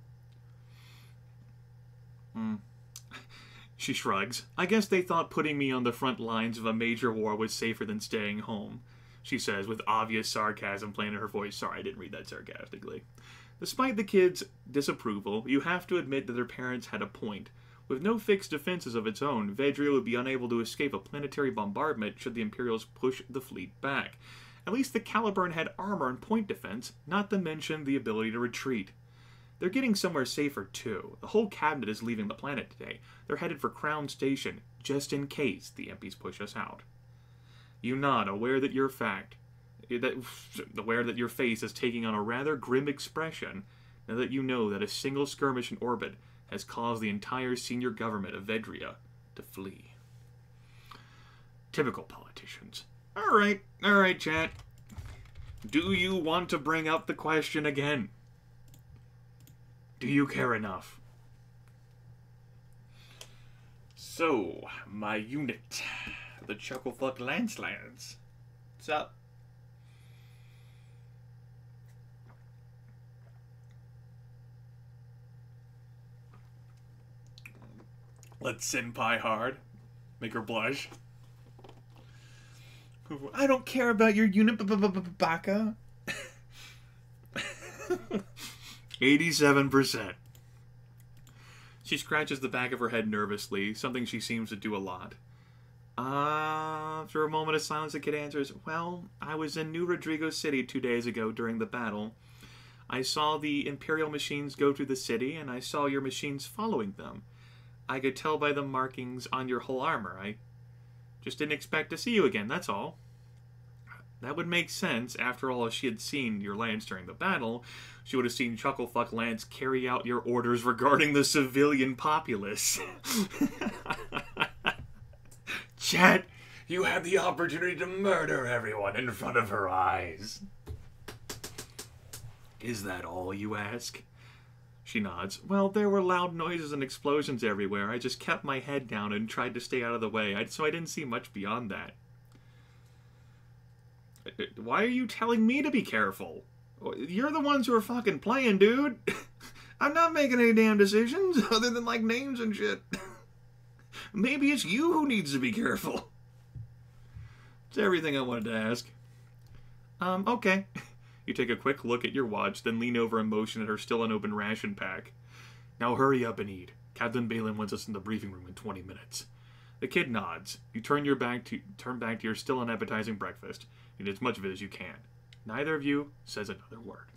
She shrugs. I guess they thought putting me on the front lines of a major war was safer than staying home, she says with obvious sarcasm playing in her voice. Sorry, I didn't read that sarcastically. Despite the kids' disapproval, you have to admit that their parents had a point. With no fixed defenses of its own, Vedria would be unable to escape a planetary bombardment should the Imperials push the fleet back. At least the Caliburn had armor and point defense, not to mention the ability to retreat. They're getting somewhere safer, too. The whole cabinet is leaving the planet today. They're headed for Crown Station, just in case the MPs push us out. You nod, aware that your face is taking on a rather grim expression, now that you know that a single skirmish in orbit has caused the entire senior government of Vedria to flee. Typical politicians. Alright, chat. Do you want to bring up the question again? Do you care enough? So, my unit, the Chucklefuck Lancelines. What's up? Let's senpai hard. Make her blush. I don't care about your unit, baka. 87%. She scratches the back of her head nervously, something she seems to do a lot. After a moment of silence, the kid answers, well, I was in New Rodrigo City 2 days ago during the battle. I saw the Imperial machines go through the city, and I saw your machines following them. I could tell by the markings on your whole armor. I just didn't expect to see you again, that's all. That would make sense. After all, if she had seen your Lance during the battle, she would have seen Chucklefuck Lance carry out your orders regarding the civilian populace. Chat, you had the opportunity to murder everyone in front of her eyes. Is that all, you ask? She nods. Well, there were loud noises and explosions everywhere. I just kept my head down and tried to stay out of the way, so I didn't see much beyond that. Why are you telling me to be careful? You're the ones who are fucking playing, dude. I'm not making any damn decisions other than, like, names and shit. Maybe it's you who needs to be careful. It's everything I wanted to ask. Okay. You take a quick look at your watch, then lean over and motion at her still unopened ration pack. Now hurry up and eat. Captain Balin wants us in the briefing room in 20 minutes. The kid nods. You turn back to your still unappetizing breakfast. Eat as much of it as you can. Neither of you says another word.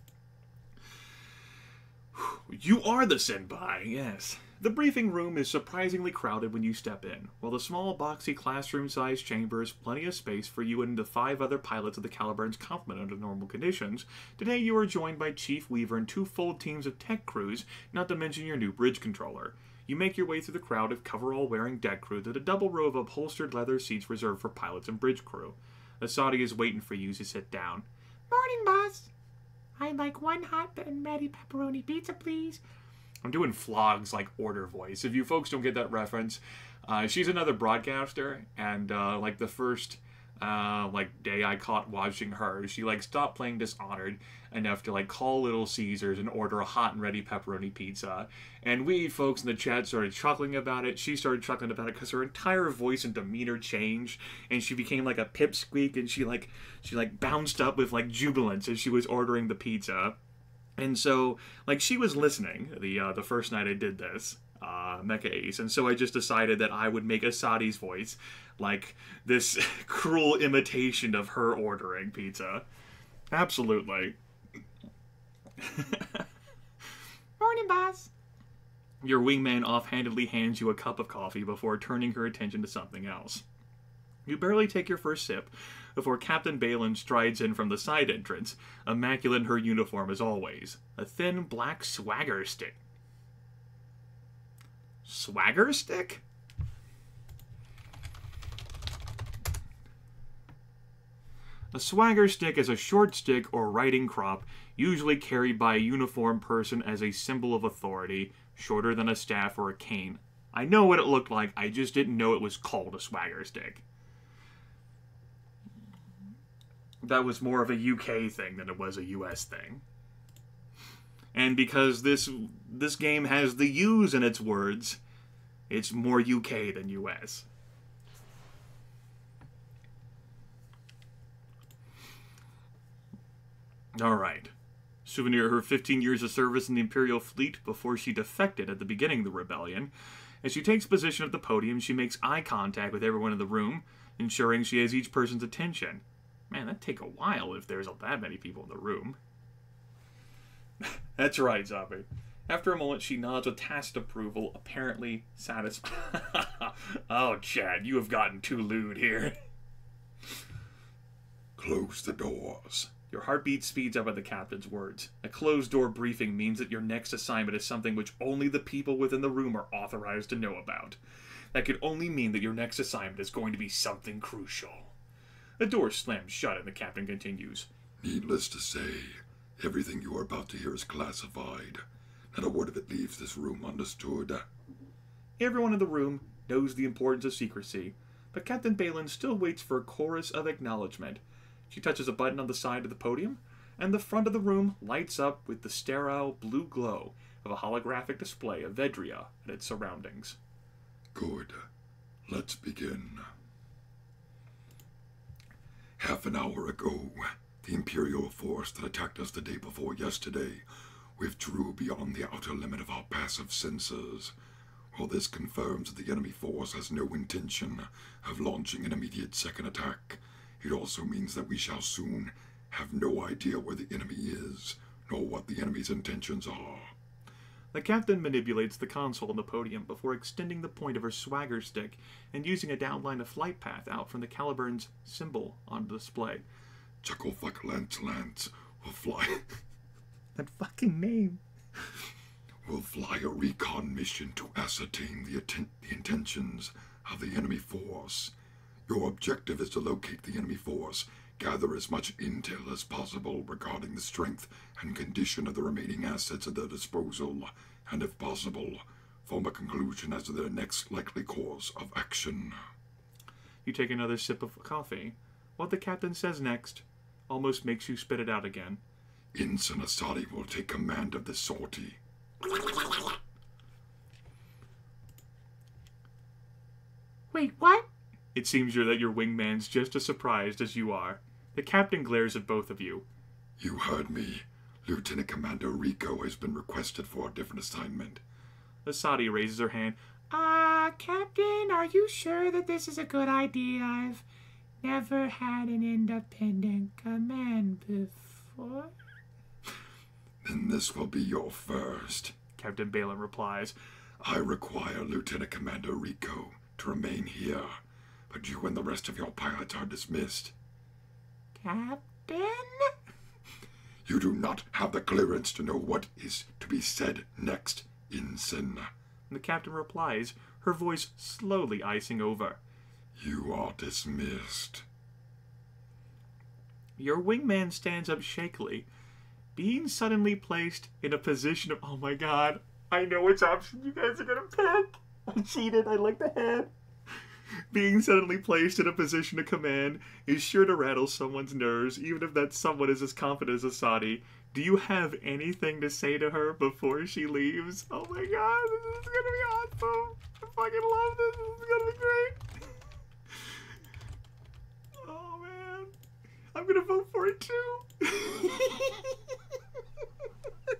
You are the senpai, yes. The briefing room is surprisingly crowded when you step in. While the small, boxy, classroom-sized chamber is plenty of space for you and the 5 other pilots of the Caliburn's complement under normal conditions, today you are joined by Chief Weaver and 2 full teams of tech crews, not to mention your new bridge controller. You make your way through the crowd of coverall-wearing deck crew to the double row of upholstered leather seats reserved for pilots and bridge crew. Asadi is waiting for you to sit down. Morning, boss. I'd like 1 hot and ready pepperoni pizza, please. I'm doing Flog's, like, order voice. If you folks don't get that reference, she's another broadcaster, and, like, the first, day I caught watching her, she, like, stopped playing Dishonored enough to, like, call Little Caesars and order a hot and ready pepperoni pizza. And we folks in the chat started chuckling about it. She started chuckling about it because her entire voice and demeanor changed, and she became, like, a pipsqueak, and she bounced up with, like, jubilance as she was ordering the pizza. And so, like, she was listening the first night I did this, Mecha Ace, and so I just decided that I would make Asadi's voice like this cruel imitation of her ordering pizza. Absolutely. Morning, boss. Your wingman offhandedly hands you a cup of coffee before turning her attention to something else. You barely take your first sip before Captain Balin strides in from the side entrance, immaculate in her uniform as always. A thin black swagger stick. Swagger stick? A swagger stick is a short stick or riding crop, usually carried by a uniformed person as a symbol of authority, shorter than a staff or a cane. I know what it looked like, I just didn't know it was called a swagger stick. That was more of a UK thing than it was a US thing. And because this game has the U's in its words, it's more UK than US. Alright. Souvenir her 15 years of service in the Imperial Fleet before she defected at the beginning of the rebellion. As she takes position at the podium, she makes eye contact with everyone in the room, ensuring she has each person's attention. Man, that'd take a while if there's that many people in the room. That's right, Zombie. After a moment, she nods with tacit approval, apparently satisfied. Oh, Chad, you have gotten too lewd here. Close the doors. Your heartbeat speeds up at the captain's words. A closed-door briefing means that your next assignment is something which only the people within the room are authorized to know about. That could only mean that your next assignment is going to be something crucial. The door slams shut and the captain continues. Needless to say, everything you are about to hear is classified. Not a word of it leaves this room understood. Everyone in the room knows the importance of secrecy, but Captain Balin still waits for a chorus of acknowledgement. She touches a button on the side of the podium, and the front of the room lights up with the sterile blue glow of a holographic display of Vedria and its surroundings. Good. Let's begin. Half an hour ago, the Imperial force that attacked us the day before yesterday withdrew beyond the outer limit of our passive sensors. While this confirms that the enemy force has no intention of launching an immediate second attack, it also means that we shall soon have no idea where the enemy is, nor what the enemy's intentions are. The captain manipulates the console on the podium before extending the point of her swagger stick and using it to outline a flight path out from the Caliburn's symbol on display. Chucklefuck Lance will fly... That fucking name. will fly a recon mission to ascertain the intentions of the enemy force. Your objective is to locate the enemy force, gather as much intel as possible regarding the strength and condition of the remaining assets at their disposal, and if possible, form a conclusion as to their next likely course of action. You take another sip of coffee. What the captain says next almost makes you spit it out again. Ensign Asadi will take command of this sortie. Wait, what? It seems that your wingman's just as surprised as you are. The captain glares at both of you. You heard me. Lieutenant Commander Rico has been requested for a different assignment. Asadi raises her hand. Captain, are you sure that this is a good idea? I've never had an independent command before. Then this will be your first, Captain Balin replies. I require Lieutenant Commander Rico to remain here, but you and the rest of your pilots are dismissed. Captain? You do not have the clearance to know what is to be said next, Ensign. The captain replies, her voice slowly icing over. You are dismissed. Your wingman stands up shakily, being suddenly placed in a position of... Oh my god, I know which option you guys are gonna pick. I cheated, I like the head. Being suddenly placed in a position of command is sure to rattle someone's nerves, even if that someone is as confident as Asadi. Do you have anything to say to her before she leaves? Oh my god, this is gonna be awesome. I fucking love this. This is gonna be great. Oh man. I'm gonna vote for it too.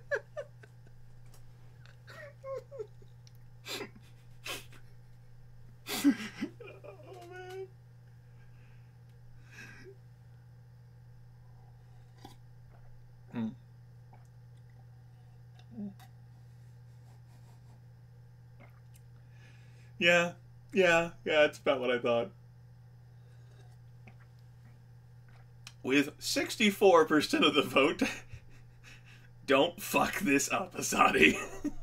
Yeah, that's about what I thought. With 64% of the vote, don't fuck this up, Asadi.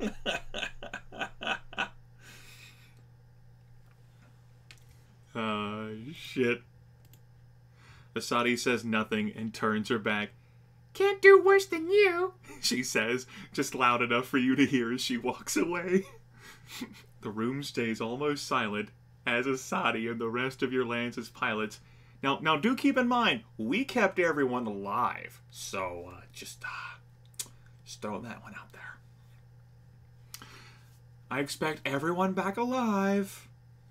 Shit. Asadi says nothing and turns her back. Can't do worse than you, she says, just loud enough for you to hear as she walks away. The room stays almost silent as Asadi and the rest of your Lance's pilots. Now do keep in mind, we kept everyone alive, so just throwing that one out there. I expect everyone back alive.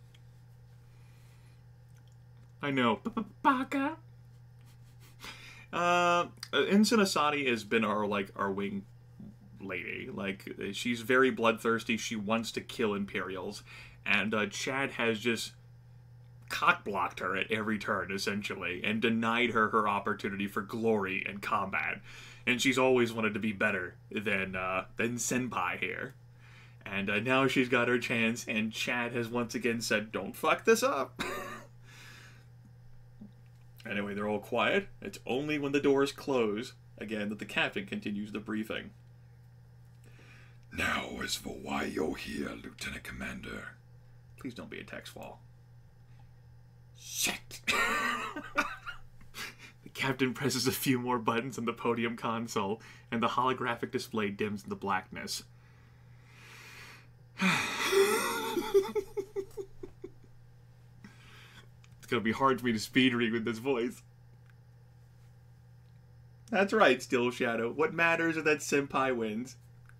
I know. Baka. Ensign Asadi has been our wing lady. Like, she's very bloodthirsty. She wants to kill Imperials, and Chad has just cock-blocked her at every turn, essentially, and denied her opportunity for glory and combat. And she's always wanted to be better than Senpai here. And now she's got her chance, and Chad has once again said, "Don't fuck this up." Anyway, they're all quiet. It's only when the doors close, again, that the captain continues the briefing. Now, as for why you're here, Lieutenant Commander. Please don't be a text fall. Shit! The captain presses a few more buttons on the podium console, and the holographic display dims into blackness. It's gonna be hard for me to speed read with this voice. That's right, Steel Shadow. What matters is that Senpai wins.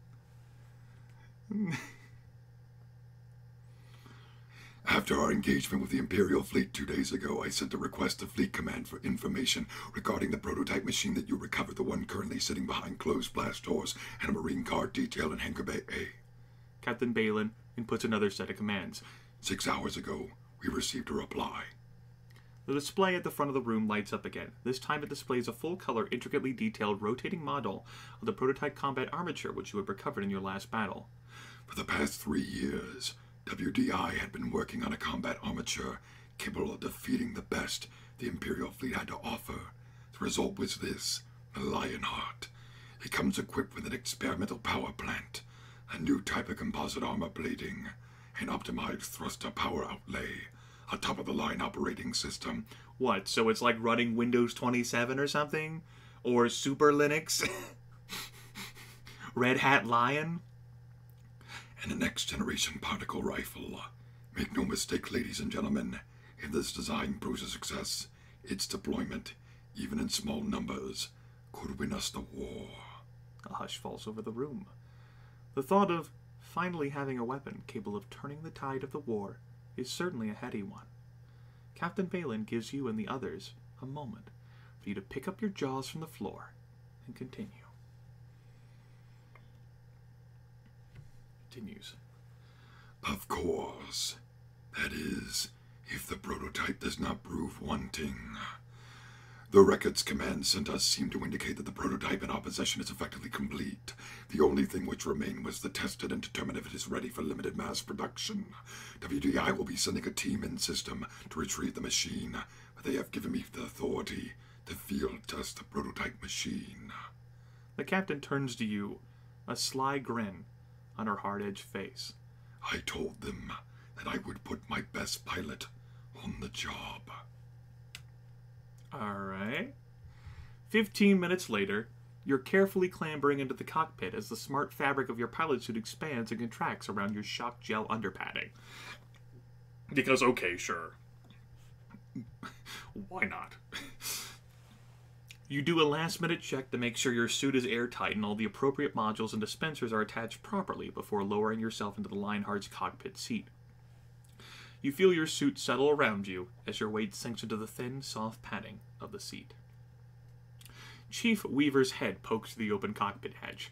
After our engagement with the Imperial fleet 2 days ago, I sent a request to Fleet Command for information regarding the prototype machine that you recovered, the one currently sitting behind closed blast doors and a Marine Guard detail in Hangar Bay A. Captain Balin inputs another set of commands. 6 hours ago, we received a reply. The display at the front of the room lights up again. This time it displays a full-color, intricately detailed rotating model of the prototype combat armature which you had recovered in your last battle. For the past 3 years, WDI had been working on a combat armature capable of defeating the best the Imperial fleet had to offer. The result was this, the Lionheart. It comes equipped with an experimental power plant, a new type of composite armor plating, an optimized thruster power outlay, a top-of-the-line operating system. What, so it's like running Windows 27 or something? Or Super Linux? Red Hat Lion? And a next-generation particle rifle. Make no mistake, ladies and gentlemen, if this design proves a success, its deployment, even in small numbers, could win us the war. A hush falls over the room. The thought of finally having a weapon capable of turning the tide of the war is certainly a heady one. Captain Balin gives you and the others a moment for you to pick up your jaws from the floor and continue. Continues. Of course. That is, if the prototype does not prove wanting. The records Command sent us seem to indicate that the prototype in our possession is effectively complete. The only thing which remained was to test it and determine if it is ready for limited mass production. WDI will be sending a team in system to retrieve the machine, but they have given me the authority to field test the prototype machine. The captain turns to you, a sly grin on her hard-edged face. I told them that I would put my best pilot on the job. Alright. 15 minutes later, you're carefully clambering into the cockpit as the smart fabric of your pilot suit expands and contracts around your shock gel underpadding. Because, okay, sure. Why not? You do a last-minute check to make sure your suit is airtight and all the appropriate modules and dispensers are attached properly before lowering yourself into the Lionheart's cockpit seat. You feel your suit settle around you as your weight sinks into the thin, soft padding of the seat. Chief Weaver's head pokes through the open cockpit hatch.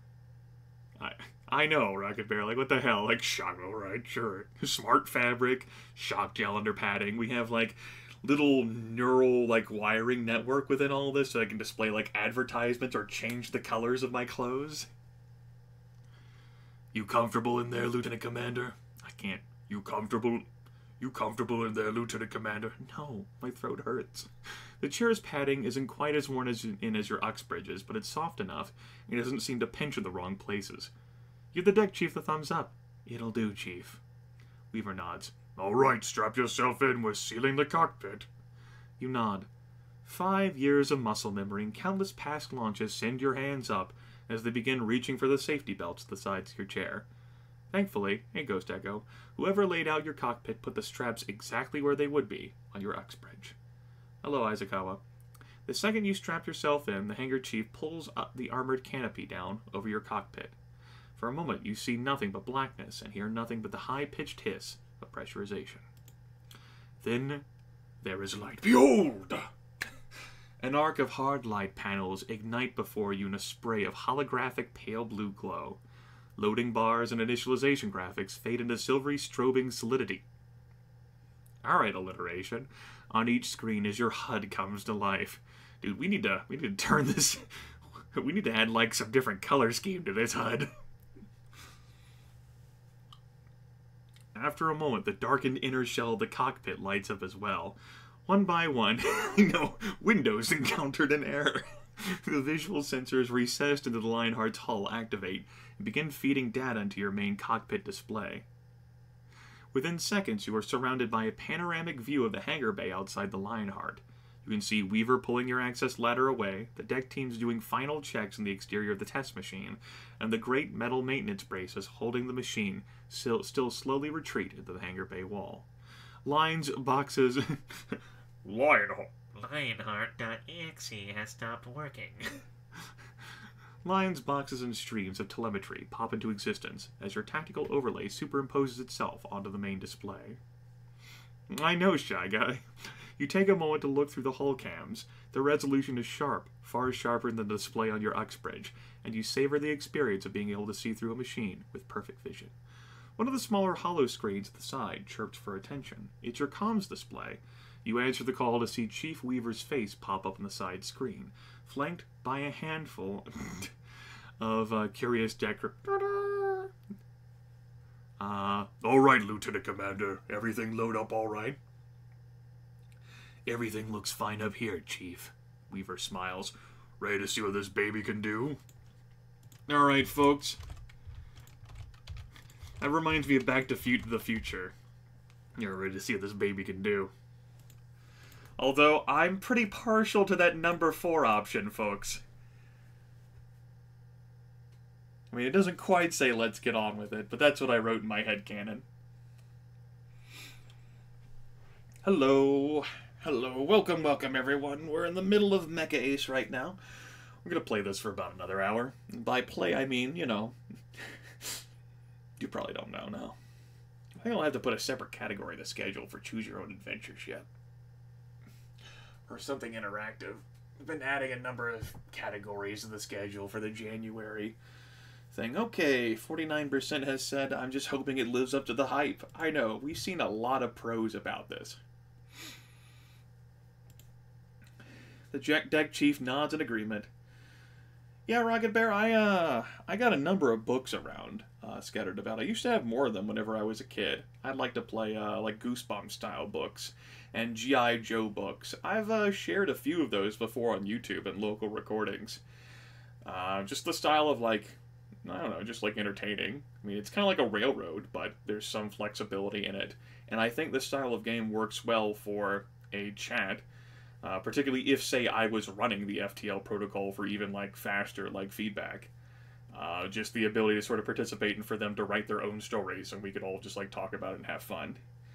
I know, Rocket Bear, like, what the hell? Like, shock, alright, sure. Smart fabric, shock gel under padding. We have, like, little neural, like, wiring network within all this so I can display, like, advertisements or change the colors of my clothes. You comfortable in there, Lieutenant Commander? You comfortable? You comfortable in there, Lieutenant Commander? No, my throat hurts. The chair's padding isn't quite as worn in as your Uxbridge is, but it's soft enough, and it doesn't seem to pinch in the wrong places. Give the deck chief the thumbs up. It'll do, Chief. Weaver nods. All right, strap yourself in. We're sealing the cockpit. You nod. 5 years of muscle memory and countless past launches send your hands up as they begin reaching for the safety belts at the sides of your chair. Thankfully, a Ghost Echo, whoever laid out your cockpit put the straps exactly where they would be on your Uxbridge. Hello, Aizawa. The second you strap yourself in, the hangar chief pulls up the armored canopy down over your cockpit. For a moment, you see nothing but blackness and hear nothing but the high-pitched hiss of pressurization. Then, there is light. Behold! An arc of hard light panels ignite before you in a spray of holographic pale blue glow. Loading bars and initialization graphics fade into silvery strobing solidity. Alright, alliteration. On each screen as your HUD comes to life. Dude, we need to turn this... we need to add, like, some different color scheme to this HUD. After a moment, the darkened inner shell of the cockpit lights up as well. One by one, Windows encountered an error. The visual sensors recessed into the Lionheart's hull activate and begin feeding data into your main cockpit display. Within seconds, you are surrounded by a panoramic view of the hangar bay outside the Lionheart. You can see Weaver pulling your access ladder away, the deck teams doing final checks in the exterior of the test machine, and the great metal maintenance braces holding the machine still slowly retreat into the hangar bay wall. Lines, boxes... Lionheart.exe has stopped working. Lines, boxes, and streams of telemetry pop into existence as your tactical overlay superimposes itself onto the main display. I know, Shy Guy. You take a moment to look through the hull cams. The resolution is sharp, far sharper than the display on your Uxbridge, and you savor the experience of being able to see through a machine with perfect vision. One of the smaller hollow screens at the side chirps for attention. It's your comms display. You answer the call to see Chief Weaver's face pop up on the side screen, flanked by a handful of curious deck... all right, Lieutenant Commander. Everything load up all right? Everything looks fine up here, Chief. Weaver smiles. Ready to see what this baby can do? Alright, folks. That reminds me of Back to the Future. You're ready to see what this baby can do. Although, I'm pretty partial to that number 4 option, folks. I mean, it doesn't quite say let's get on with it, but that's what I wrote in my headcanon. Hello. Hello. Welcome, everyone. We're in the middle of Mecha Ace right now. We're gonna play this for about another hour. By play, I mean, you know... you probably don't know, no. I think I'll have to put a separate category in the schedule for Choose Your Own Adventures yet. Or something interactive. I've been adding a number of categories to the schedule for the January thing. Okay, 49% has said, I'm just hoping it lives up to the hype. I know, we've seen a lot of pros about this. The deck chief nods in agreement. Yeah, Rocket Bear, I got a number of books around, scattered about. I used to have more of them whenever I was a kid. I'd like to play, like, Goosebumps-style books and G.I. Joe books. I've shared a few of those before on YouTube and local recordings. Just the style of, like, I don't know, just, like, entertaining. I mean, it's kind of like a railroad, but there's some flexibility in it. And I think this style of game works well for a chat. Particularly if, say, I was running the FTL protocol for even, like, faster, like, feedback. Just the ability to sort of participate and for them to write their own stories and we could all just, like, talk about it and have fun.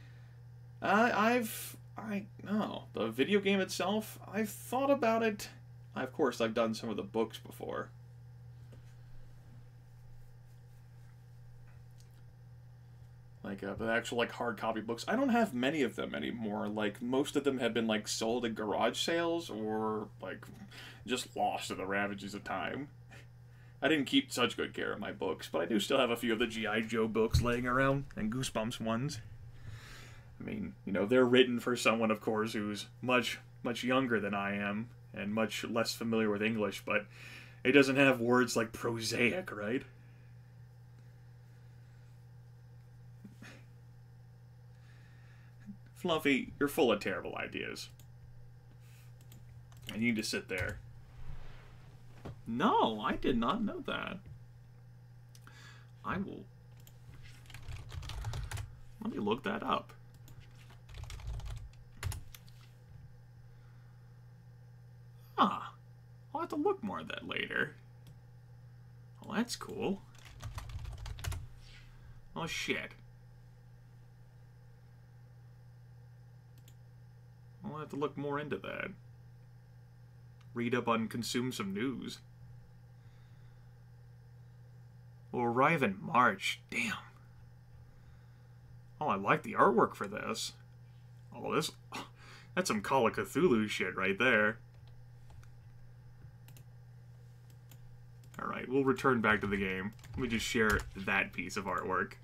No. The video game itself, I've thought about it. Of course, I've done some of the books before. Like, the actual, like, hard copy books. I don't have many of them anymore. Like, most of them have been, like, sold at garage sales or, like, just lost to the ravages of time. I didn't keep such good care of my books, but I do still have a few of the G.I. Joe books laying around, and Goosebumps ones. I mean, you know, they're written for someone, of course, who's much younger than I am, and much less familiar with English, but it doesn't have words like prosaic, right? Fluffy, you're full of terrible ideas. And you need to sit there. No, I did not know that. I will... Let me look that up. Huh. I'll have to look more at that later. Well, that's cool. Oh, shit. I'll have to look more into that. Read up on Consume Some News. Will arrive in March. Damn. Oh, I like the artwork for this. Oh, this... That's some Call of Cthulhu shit right there. Alright, we'll return back to the game. Let me just share that piece of artwork.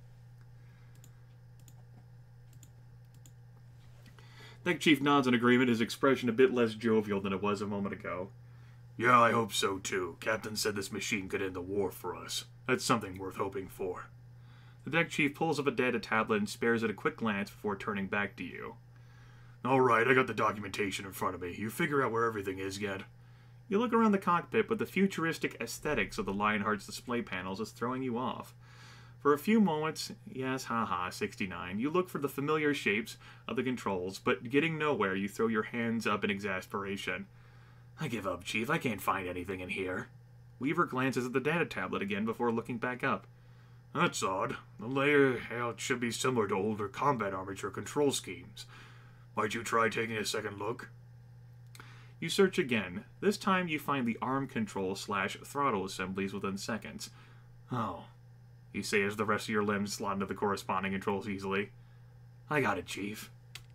Deck Chief nods in agreement, his expression a bit less jovial than it was a moment ago. Yeah, I hope so too. Captain said this machine could end the war for us. That's something worth hoping for. The Deck Chief pulls up a data tablet and spares it a quick glance before turning back to you. Alright, I got the documentation in front of me. You figure out where everything is yet? You look around the cockpit, but the futuristic aesthetics of the Lionheart's display panels is throwing you off. For a few moments, yes, haha, 69, you look for the familiar shapes of the controls, but getting nowhere, you throw your hands up in exasperation. I give up, Chief. I can't find anything in here. Weaver glances at the data tablet again before looking back up. That's odd. The layout should be similar to older combat armature control schemes. Might you try taking a second look? You search again. This time you find the arm control / throttle assemblies within seconds. Oh, you say as the rest of your limbs slot into the corresponding controls easily. I got it, Chief.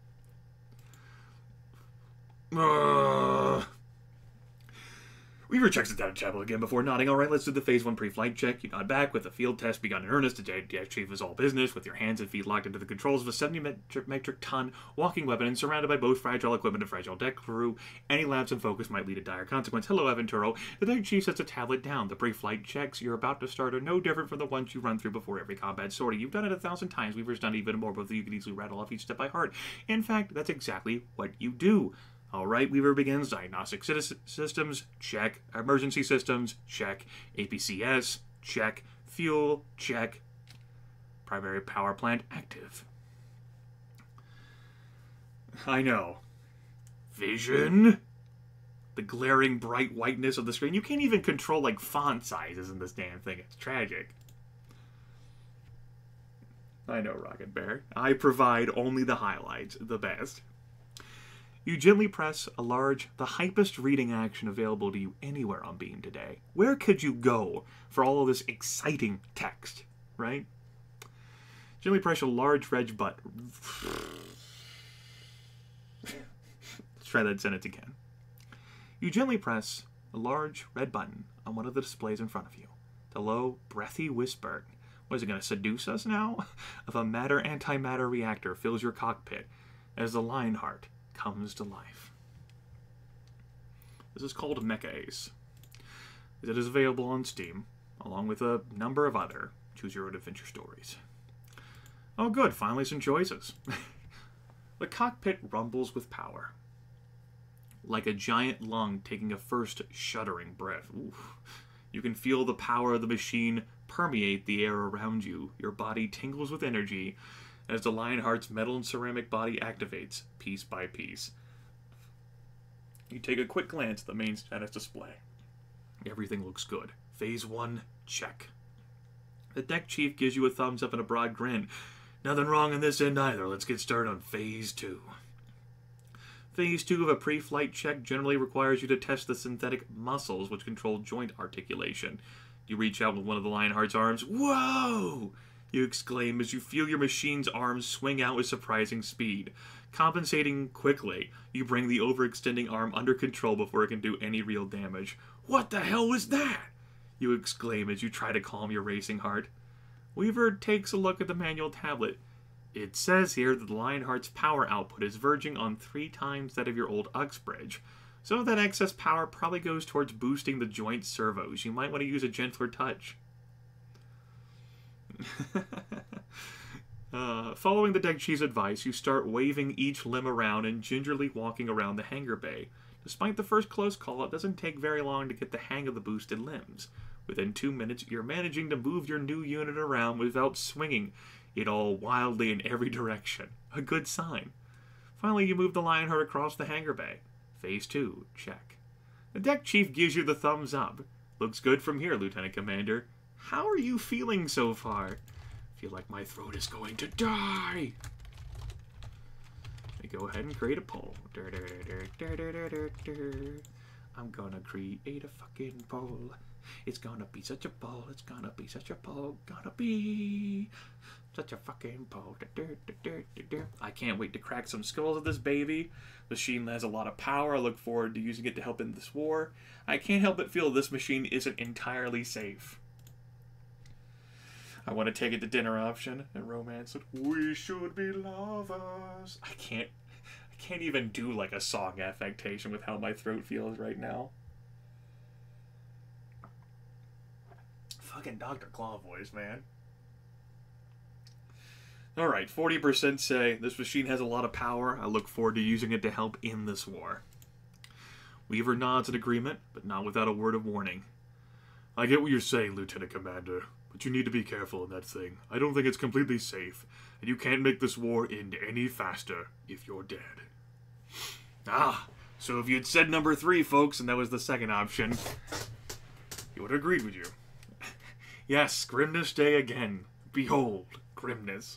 Weaver checks the data tablet again before nodding. Alright, let's do the Phase 1 pre-flight check. You nod back with the field test begun in earnest. The Deck Chief is all business, with your hands and feet locked into the controls of a 70-metric-ton walking weapon and surrounded by both fragile equipment and fragile deck crew. Any lapse in focus might lead to dire consequence. Hello, Aventuro. The Deck Chief sets a tablet down. The pre-flight checks you're about to start are no different from the ones you run through before every combat sortie. You've done it 1,000 times. Weaver's done even more, both of you can easily rattle off each step by heart. In fact, that's exactly what you do. Alright, Weaver begins. Diagnostic systems, check. Emergency systems, check. APCS, check. Fuel, check. Primary power plant, active. I know. Vision? The glaring bright whiteness of the screen. You can't even control, like, font sizes in this damn thing. It's tragic. I know, Rocket Bear. I provide only the highlights, the best. You gently press a large, the hypest reading action available to you anywhere on Beam today. Where could you go for all of this exciting text, right? Gently press a large red button. Let's try that sentence again. You gently press a large red button on one of the displays in front of you. The low, breathy whisper, what is it going to seduce us now? Of a matter-antimatter reactor fills your cockpit as the Lionheart comes to life. This is called Mecha Ace. It is available on Steam, along with a number of other choose-your-own adventure stories. Oh good, finally some choices. The cockpit rumbles with power. Like a giant lung taking a first shuddering breath. Oof. You can feel the power of the machine permeate the air around you. Your body tingles with energy as the Lionheart's metal and ceramic body activates, piece by piece. You take a quick glance at the main status display. Everything looks good. Phase 1, check. The Deck Chief gives you a thumbs up and a broad grin. Nothing wrong on this end either. Let's get started on Phase 2. Phase 2 of a pre-flight check generally requires you to test the synthetic muscles which control joint articulation. You reach out with one of the Lionheart's arms. Whoa! You exclaim as you feel your machine's arms swing out with surprising speed. Compensating quickly, you bring the overextending arm under control before it can do any real damage. What the hell was that? You exclaim as you try to calm your racing heart. Weaver takes a look at the manual tablet. It says here that the Lionheart's power output is verging on 3 times that of your old Uxbridge. Some of that excess power probably goes towards boosting the joint servos. You might want to use a gentler touch. Following the deck chief's advice, you start waving each limb around and gingerly walking around the hangar bay. Despite the first close call, it doesn't take very long to get the hang of the boosted limbs. Within 2 minutes, you're managing to move your new unit around without swinging it all wildly in every direction. A good sign. Finally, you move the Lionheart across the hangar bay. Phase 2, check. The deck chief gives you the thumbs up. Looks good from here, Lieutenant Commander. How are you feeling so far? Feel like my throat is going to die. Let me go ahead and create a poll. I'm gonna create a fucking poll. It's gonna be such a poll. It's gonna be such a poll. Gonna be such a fucking poll. I can't wait to crack some skulls of this baby. The machine has a lot of power. I look forward to using it to help in this war. I can't help but feel this machine isn't entirely safe. I want to take it to dinner option and romance it. We should be lovers. I can't even do like a song affectation with how my throat feels right now. Fucking Dr. Claw voice, man. Alright, 40% say this machine has a lot of power. I look forward to using it to help in this war. Weaver nods in agreement, but not without a word of warning. I get what you're saying, Lieutenant Commander, but you need to be careful in that thing. I don't think it's completely safe, and you can't make this war end any faster if you're dead. Ah, so if you'd said number 3, folks, and that was the second option, he would have agreed with you. Yes, Grimness Day again. Behold, Grimness.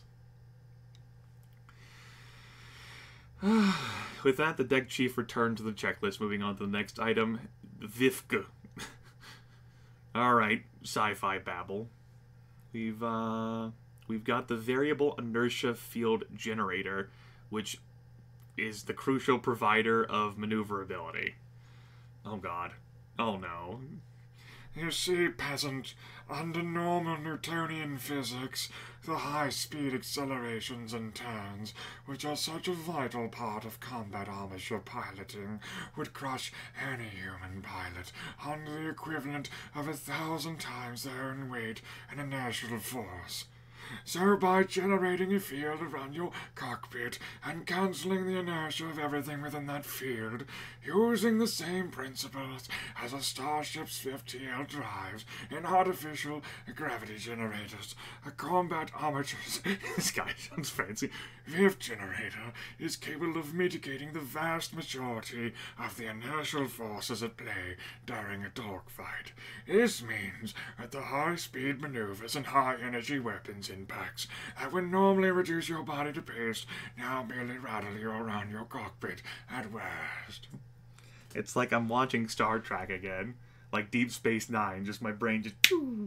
With that, the deck chief returned to the checklist, moving on to the next item, Vifka. Alright, sci-fi babble. We've got the variable inertia field generator, which is the crucial provider of maneuverability. Oh god. Oh no. You see, peasant, under normal Newtonian physics, the high-speed accelerations and turns, which are such a vital part of combat armature piloting, would crush any human pilot under the equivalent of 1,000 times their own weight and inertial force. So by generating a field around your cockpit and cancelling the inertia of everything within that field, using the same principles as a starship's 5TL drives and artificial gravity generators, a combat armature's this guy sounds fancy, VIF generator is capable of mitigating the vast majority of the inertial forces at play during a dogfight. This means that the high-speed maneuvers and high-energy weapons impacts that would normally reduce your body to paste now merely rattle you around your cockpit at worst. It's like I'm watching Star Trek again. Like Deep Space Nine, just my brain just...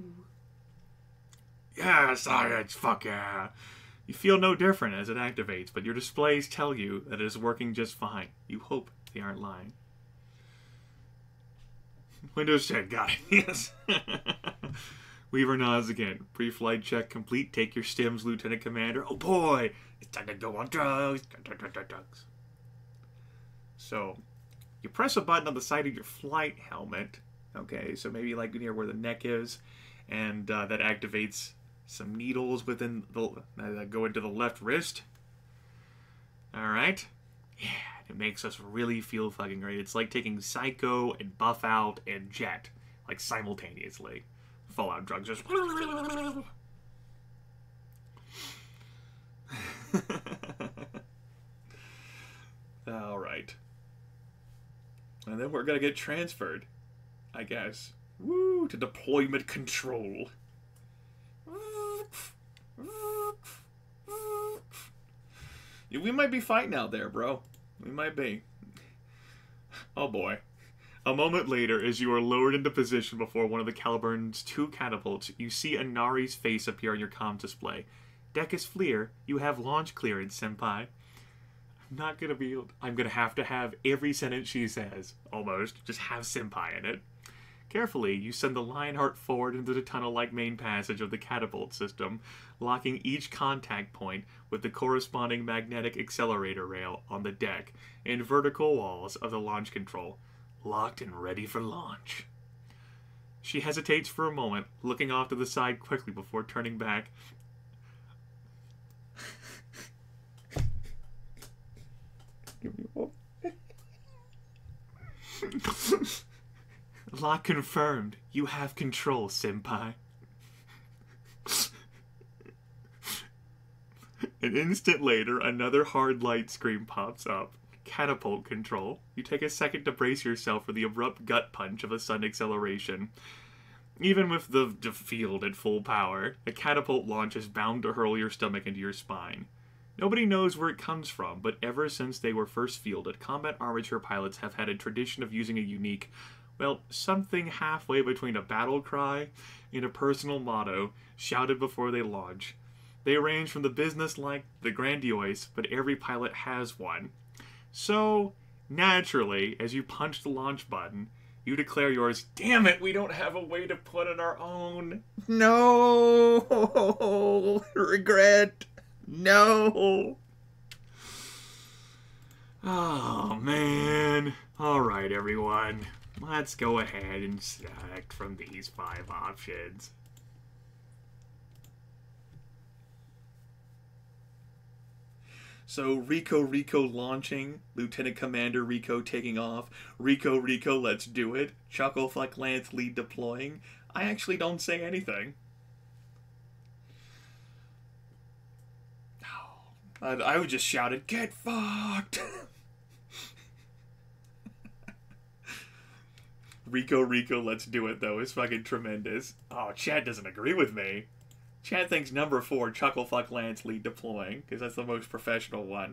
Yeah, science, fuck yeah. You feel no different as it activates, but your displays tell you that it is working just fine. You hope they aren't lying. Windows 10, got it, yes. Weaver nods again. Pre-flight check complete. Take your stims, Lieutenant Commander. Oh boy, it's time to go on drugs. Drugs. So, you press a button on the side of your flight helmet. Okay, so maybe like near where the neck is, and that activates some needles within the that go into the left wrist. All right, yeah, it makes us really feel fucking great. It's like taking Psycho and Buff Out and Jet like simultaneously. Fallout drugs just. All right, and then we're gonna get transferred, I guess. Woo, to deployment control. Yeah, we might be fighting out there, bro. We might be. Oh boy. A moment later, as you are lowered into position before one of the Caliburn's 2 catapults, you see Inari's face appear on your comm display. Decus Fleer, you have launch clearance, Senpai. I'm gonna have to have every sentence she says, almost, just have Senpai in it. Carefully, you send the Lionheart forward into the tunnel-like main passage of the catapult system, locking each contact point with the corresponding magnetic accelerator rail on the deck and vertical walls of the launch control, locked and ready for launch. She hesitates for a moment, looking off to the side quickly before turning back. Lock confirmed. You have control, senpai. An instant later, another hard light screen pops up. Catapult control. You take a second to brace yourself for the abrupt gut punch of a sudden acceleration. Even with the field at full power, a catapult launch is bound to hurl your stomach into your spine. Nobody knows where it comes from, but ever since they were first fielded, combat armature pilots have had a tradition of using a unique, well, something halfway between a battle cry and a personal motto shouted before they launch. They range from the business-like, the grandiose, but every pilot has one. So, naturally, as you punch the launch button, you declare yours. Damn it, we don't have a way to put in our own. No! Regret. No! Oh, man. Alright, everyone. Let's go ahead and select from these 5 options. So, Rico launching, Lieutenant Commander Rico taking off, Rico, let's do it, Chucklefuck Lance lead deploying. I actually don't say anything. I would just shout it, get fucked! Rico, let's do it, though, is fucking tremendous. Oh, Chad doesn't agree with me. Chad thinks number 4, Chucklefuck Lance lead deploying, because that's the most professional one.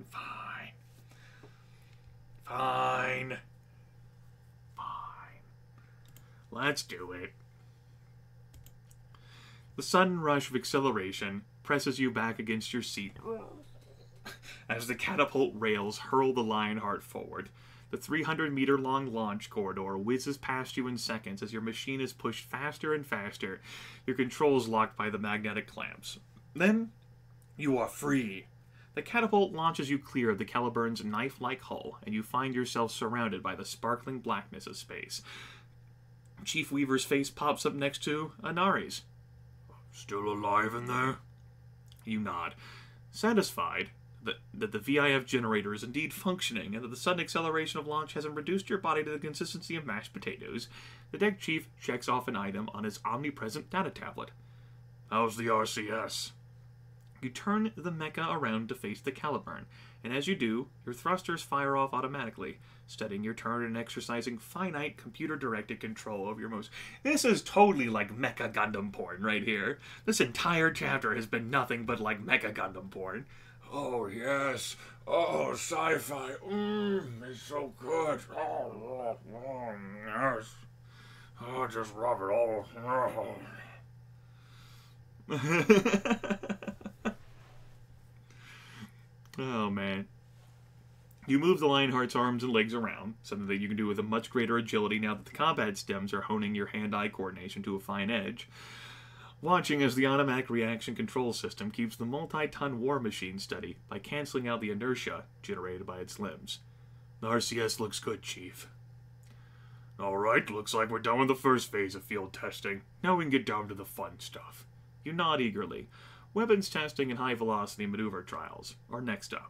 Fine. Let's do it. The sudden rush of acceleration presses you back against your seat as the catapult rails hurl the Lionheart forward. The 300-meter-long launch corridor whizzes past you in seconds as your machine is pushed faster and faster, your controls locked by the magnetic clamps. Then, you are free. The catapult launches you clear of the Caliburn's knife-like hull, and you find yourself surrounded by the sparkling blackness of space. Chief Weaver's face pops up next to Anari's. Still alive in there? You nod. Satisfied that the VIF generator is indeed functioning and that the sudden acceleration of launch hasn't reduced your body to the consistency of mashed potatoes, the deck chief checks off an item on his omnipresent data tablet. How's the RCS? You turn the mecha around to face the Caliburn, and as you do, your thrusters fire off automatically, studying your turn and exercising finite computer-directed control over your moves. This is totally like Mecha Gundam porn right here. This entire chapter has been nothing but like Mecha Gundam porn. Oh, yes. Oh, sci-fi. It's so good. Oh, yes. Oh, just rub it all. Oh, man. You move the Lionheart's arms and legs around, something that you can do with a much greater agility now that the combat stems are honing your hand-eye coordination to a fine edge. Watching as the automatic reaction control system keeps the multi-ton war machine steady by canceling out the inertia generated by its limbs. The RCS looks good, Chief. Alright, looks like we're done with the first phase of field testing. Now we can get down to the fun stuff. You nod eagerly. Weapons testing and high-velocity maneuver trials are next up.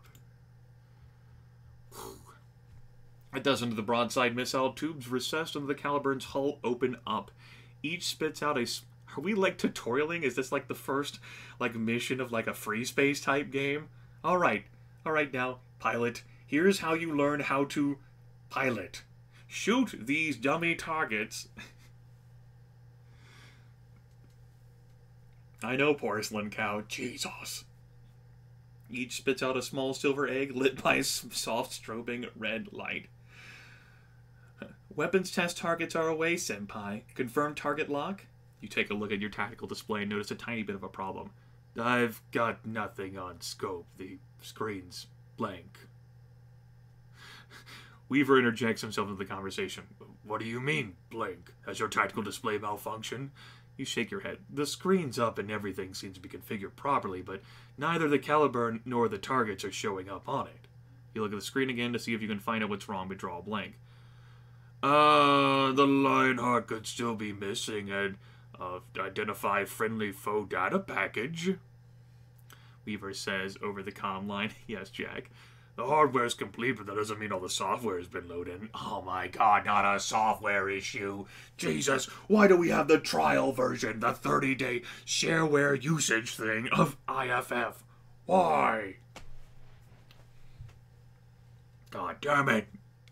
A dozen of the broadside missile tubes recessed under the Caliburn's hull open up. Each spits out a... Are we, like, tutorialing? Is this, like, the first, like, mission of, like, a free space type game? Alright now, pilot. Here's how you learn how to pilot. Shoot these dummy targets. I know, porcelain cow. Jesus. Each spits out a small silver egg lit by a soft strobing red light. Weapons test targets are away, senpai. Confirm target lock? You take a look at your tactical display and notice a tiny bit of a problem. I've got nothing on scope. The screen's blank. Weaver interjects himself into the conversation. What do you mean, blank? Has your tactical display malfunctioned? You shake your head. The screen's up and everything seems to be configured properly, but neither the Caliburn nor the targets are showing up on it. You look at the screen again to see if you can find out what's wrong, but draw a blank. The Lionheart could still be missing and identify friendly foe data package. Weaver says over the comm line. Yes, Jack. The hardware's complete, but that doesn't mean all the software has been loaded. Oh my god, not a software issue. Jesus, why do we have the trial version, the 30-day shareware usage thing of IFF? Why? God damn it.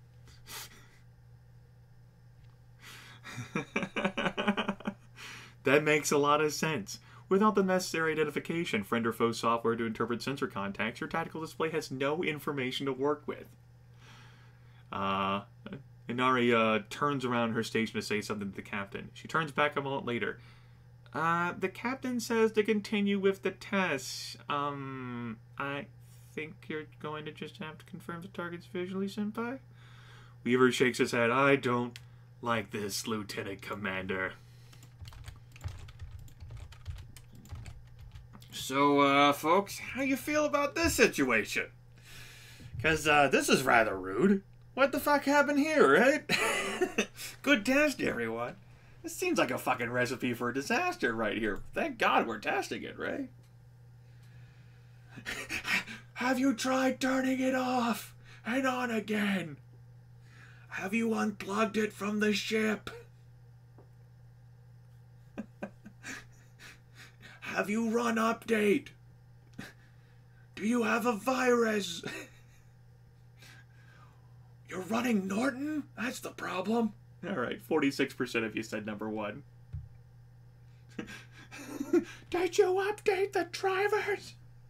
That makes a lot of sense. Without the necessary identification, friend or foe software to interpret sensor contacts, your tactical display has no information to work with. Inari turns around her station to say something to the captain. She turns back a moment later. The captain says to continue with the test. I think you're going to just have to confirm the targets visually, Senpai? Weaver shakes his head. I don't like this, Lieutenant Commander. So, folks, how you feel about this situation? Because, this is rather rude. What the fuck happened here, right? Good test, everyone. This seems like a fucking recipe for a disaster right here. Thank God we're testing it, right? Have you tried turning it off and on again? Have you unplugged it from the ship? Have you run update? Do you have a virus? You're running Norton? That's the problem. Alright, 46% of you said number one. Did you update the drivers?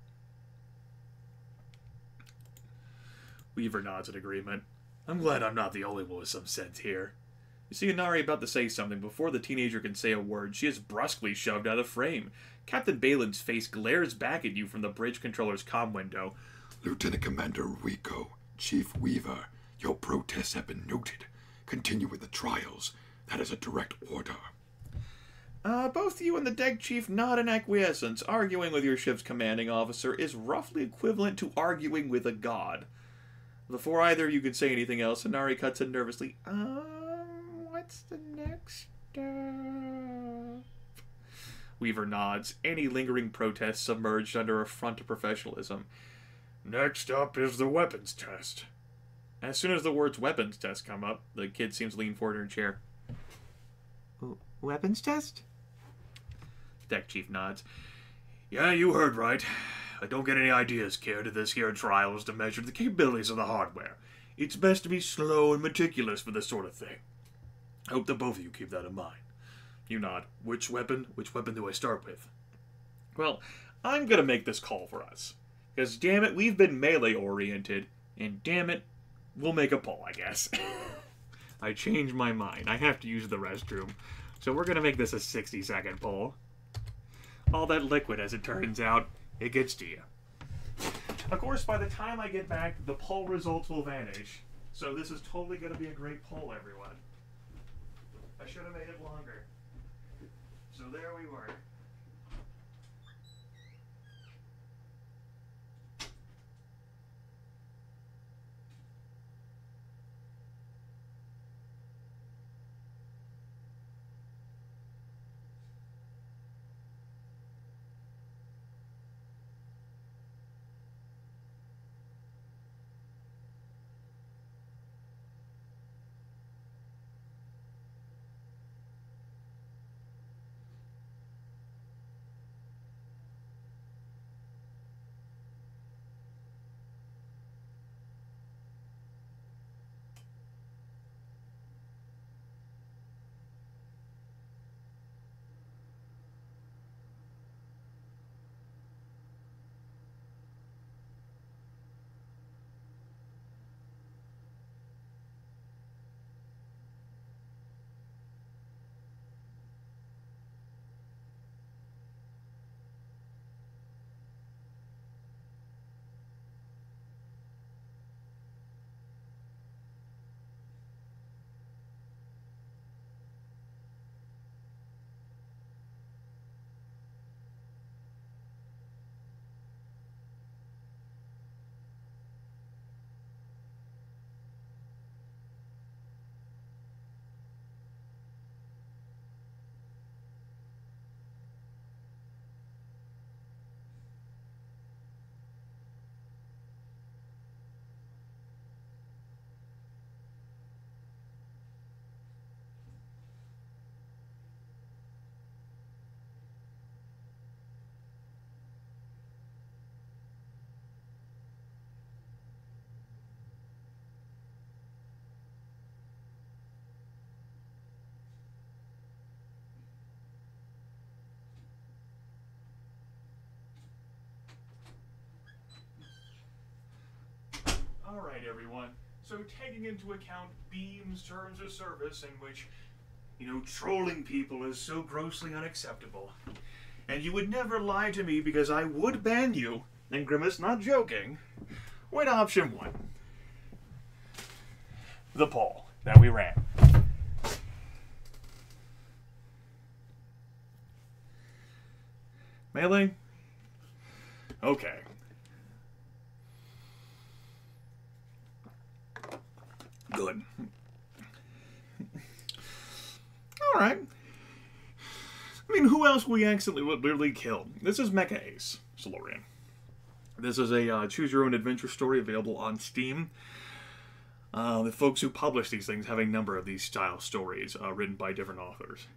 Weaver nods in agreement. I'm glad I'm not the only one with some sense here. You see Inari about to say something. Before the teenager can say a word, she is brusquely shoved out of frame. Captain Balin's face glares back at you from the bridge controller's comm window. Lieutenant Commander Rico, Chief Weaver, your protests have been noted. Continue with the trials. That is a direct order. Both you and the deck chief nod in acquiescence. Arguing with your ship's commanding officer is roughly equivalent to arguing with a god. Before either of you can say anything else, Inari cuts in nervously. What's the next step? Weaver nods. Any lingering protests submerged under a front of professionalism. Next up is the weapons test. As soon as the words weapons test come up, the kid seems to lean forward in her chair. Weapons test? Deck chief nods. Yeah, you heard right. Don't get any ideas, kid. This here trial is to measure the capabilities of the hardware. It's best to be slow and meticulous for this sort of thing. I hope that both of you keep that in mind. You nod. Which weapon? Which weapon do I start with? Well, I'm gonna make this call for us. Because, damn it, we've been melee-oriented. And, damn it, we'll make a poll, I guess. I changed my mind. I have to use the restroom. So we're gonna make this a 60-second poll. All that liquid, as it turns out, it gets to you. Of course, by the time I get back, the poll results will vanish. So this is totally gonna be a great poll, everyone. I should have made it longer. So there we were. Alright, everyone. So taking into account Beam's terms of service in which, you know, trolling people is so grossly unacceptable. And you would never lie to me because I would ban you, and Grimith's not joking, went option 1. The poll that we ran. Melee? Okay. Good. Alright. I mean, who else we accidentally literally killed? This is Mecha Ace, Solarian. This is a choose-your-own-adventure story available on Steam. The folks who publish these things have a number of these style stories written by different authors.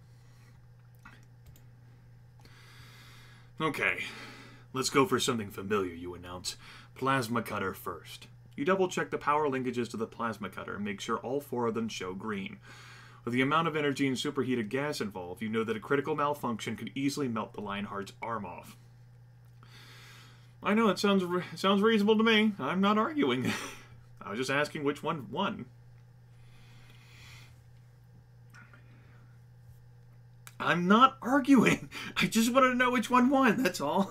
Okay, let's go for something familiar, you announce. Plasma Cutter first. You double-check the power linkages to the Plasma Cutter and make sure all 4 of them show green. With the amount of energy and superheated gas involved, you know that a critical malfunction could easily melt the Lionheart's arm off. I know, it sounds reasonable to me. I'm not arguing. I was just asking which one won. I'm not arguing. I just wanted to know which one won, that's all.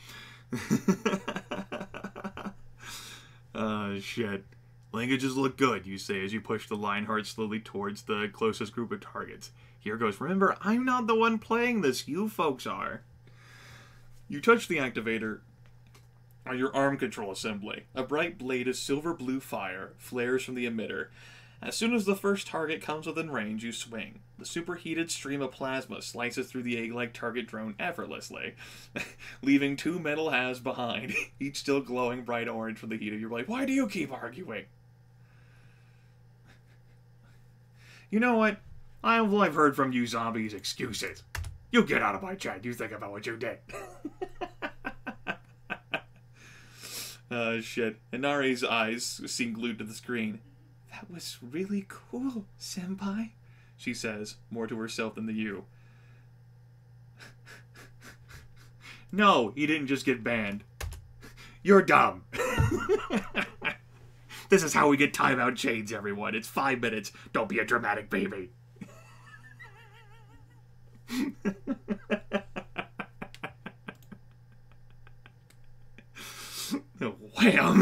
Shit. Linkages look good, you say as you push the Lionheart slowly towards the closest group of targets. Here goes. Remember, I'm not the one playing this. You folks are. You touch the activator on your arm control assembly. A bright blade of silver-blue fire flares from the emitter. As soon as the first target comes within range, you swing. The superheated stream of plasma slices through the egg-like target drone effortlessly, leaving 2 metal halves behind, each still glowing bright orange from the heat of your blade. Why do you keep arguing? You know what? I've heard from you zombies excuses. You get out of my chat. You think about what you did. Shit. Inari's eyes seem glued to the screen. That was really cool, senpai, she says, more to herself than to you. No, he didn't just get banned. You're dumb. This is how we get timeout chains, everyone. It's 5 minutes. Don't be a dramatic baby. Wham!